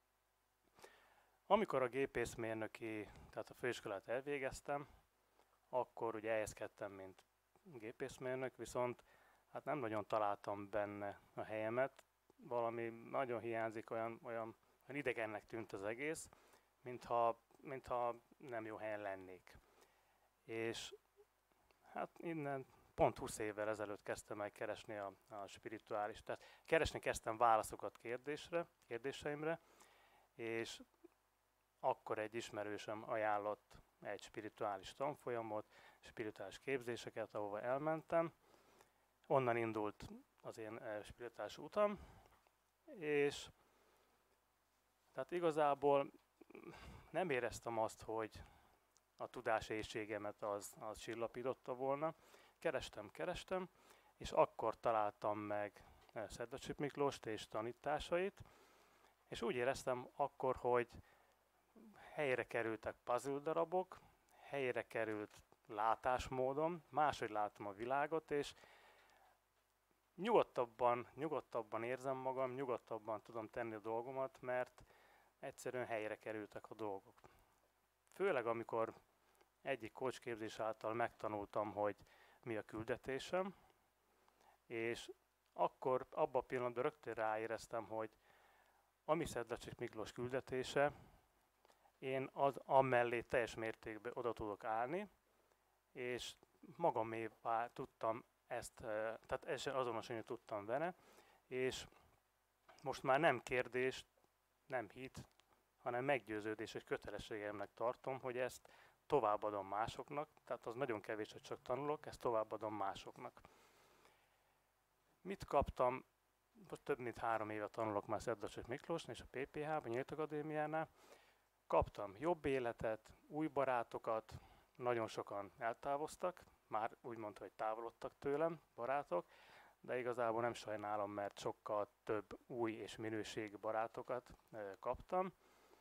Amikor a gépészmérnöki, tehát a főiskolát elvégeztem, akkor ugye elhelyezkedtem, mint gépészmérnök, viszont hát nem nagyon találtam benne a helyemet, valami nagyon hiányzik, olyan, olyan, olyan idegennek tűnt az egész, mintha, mintha nem jó helyen lennék. És hát innen pont húsz évvel ezelőtt kezdtem el keresni a, a spirituális, tehát keresni kezdtem válaszokat kérdésre, kérdéseimre, és akkor egy ismerősöm ajánlott egy spirituális tanfolyamot, spirituális képzéseket, ahova elmentem. Onnan indult az én spirituális utam, és tehát igazából nem éreztem azt, hogy a tudásészségemet az, az csillapította volna. Kerestem, kerestem, és akkor találtam meg Szedecsik Miklóst és tanításait, és úgy éreztem akkor, hogy helyre kerültek puzzle darabok, helyre került látásmódom, máshogy látom a világot, és nyugodtabban, nyugodtabban érzem magam, nyugodtabban tudom tenni a dolgomat, mert egyszerűen helyre kerültek a dolgok. Főleg amikor egyik coachképzés által megtanultam, hogy mi a küldetésem, és akkor abban a pillanatban rögtön ráéreztem, hogy ami Szedecsik Miklós küldetése, én az amellé teljes mértékben oda tudok állni, és magamévá tudtam ezt, tehát ezt azonosulni tudtam vele, és most már nem kérdés, nem hit, hanem meggyőződés és kötelességemnek tartom, hogy ezt továbbadom másoknak, tehát az nagyon kevés, hogy csak tanulok, ezt továbbadom másoknak. Mit kaptam? Most több mint három éve tanulok már Szedecsik Miklósnál és a pé pé há-ban, Nyílt Akadémiánál. Kaptam jobb életet, új barátokat, nagyon sokan eltávoztak, már úgy mondta, hogy távolodtak tőlem barátok, de igazából nem sajnálom, mert sokkal több új és minőségi barátokat e, kaptam.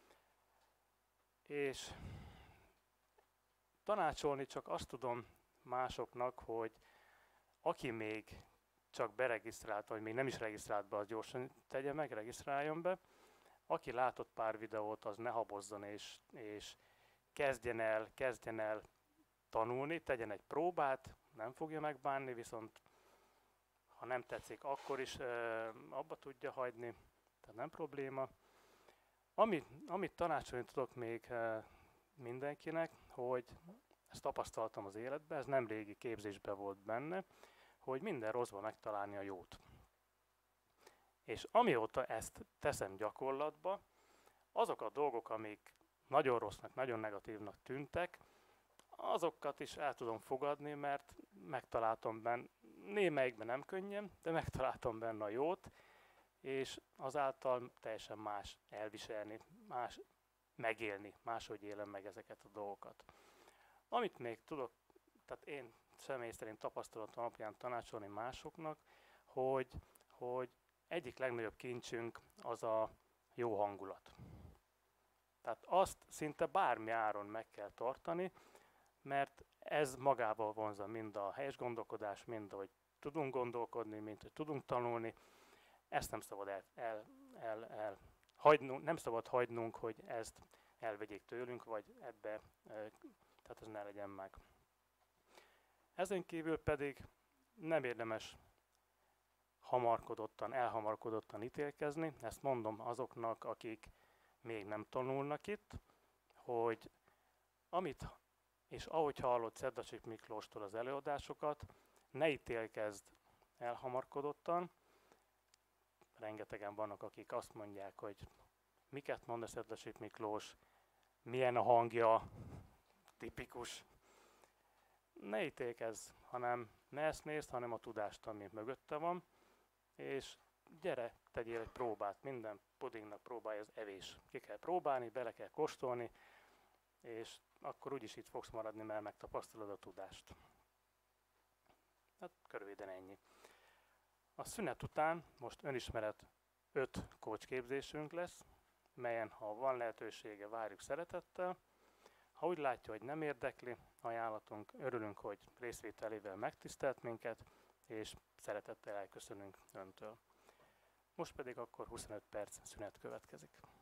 És tanácsolni csak azt tudom másoknak, hogy aki még csak beregisztrált, vagy még nem is regisztrált be, az gyorsan tegye meg, regisztráljon be. Aki látott pár videót, az ne habozzon, és, és kezdjen el, kezdjen el tanulni, tegyen egy próbát, nem fogja megbánni, viszont ha nem tetszik, akkor is ö, abba tudja hagyni, tehát nem probléma. Amit, amit tanácsolni tudok még ö, mindenkinek, hogy ezt tapasztaltam az életben, ez nem régi képzésben volt benne, hogy minden rosszban megtalálni a jót. És amióta ezt teszem gyakorlatba, azok a dolgok, amik nagyon rossznak, nagyon negatívnak tűntek, azokat is el tudom fogadni, mert megtaláltam benne, némelyikben nem könnyen, de megtaláltam benne a jót, és azáltal teljesen más elviselni, más megélni, máshogy élem meg ezeket a dolgokat. Amit még tudok, tehát én személy szerint tapasztalatom alapján tanácsolni másoknak, hogy, hogy egyik legnagyobb kincsünk az a jó hangulat. Tehát azt szinte bármi áron meg kell tartani, mert ez magával vonzza mind a helyes gondolkodás, mind hogy tudunk gondolkodni, mind hogy tudunk tanulni. Ezt nem szabad el, el, el, el hagynunk, nem szabad hagynunk, hogy ezt elvegyék tőlünk, vagy ebbe, tehát ez ne legyen meg. Ezen kívül pedig nem érdemes hamarkodottan, elhamarkodottan ítélkezni. Ezt mondom azoknak, akik még nem tanulnak itt, hogy amit, és ahogy hallott Szedecsik Miklóstól az előadásokat, ne ítélkezd elhamarkodottan. Rengetegen vannak, akik azt mondják, hogy miket mond a Szedlacsik Miklós, milyen a hangja, tipikus. Ne ítélkezz, hanem ne eszmészd, hanem a tudást, ami mögötte van, és gyere, tegyél egy próbát, minden pudingnak próbálja az evés. Ki kell próbálni, bele kell kóstolni, és akkor úgyis itt fogsz maradni, mert megtapasztalod a tudást. Hát körülbelül ennyi. A szünet után most önismeret öt coach képzésünk lesz, melyen ha van lehetősége, várjuk szeretettel. Ha úgy látja, hogy nem érdekli ajánlatunk, örülünk, hogy részvételével megtisztelt minket, és szeretettel elköszönünk öntől. Most pedig akkor huszonöt perc szünet következik.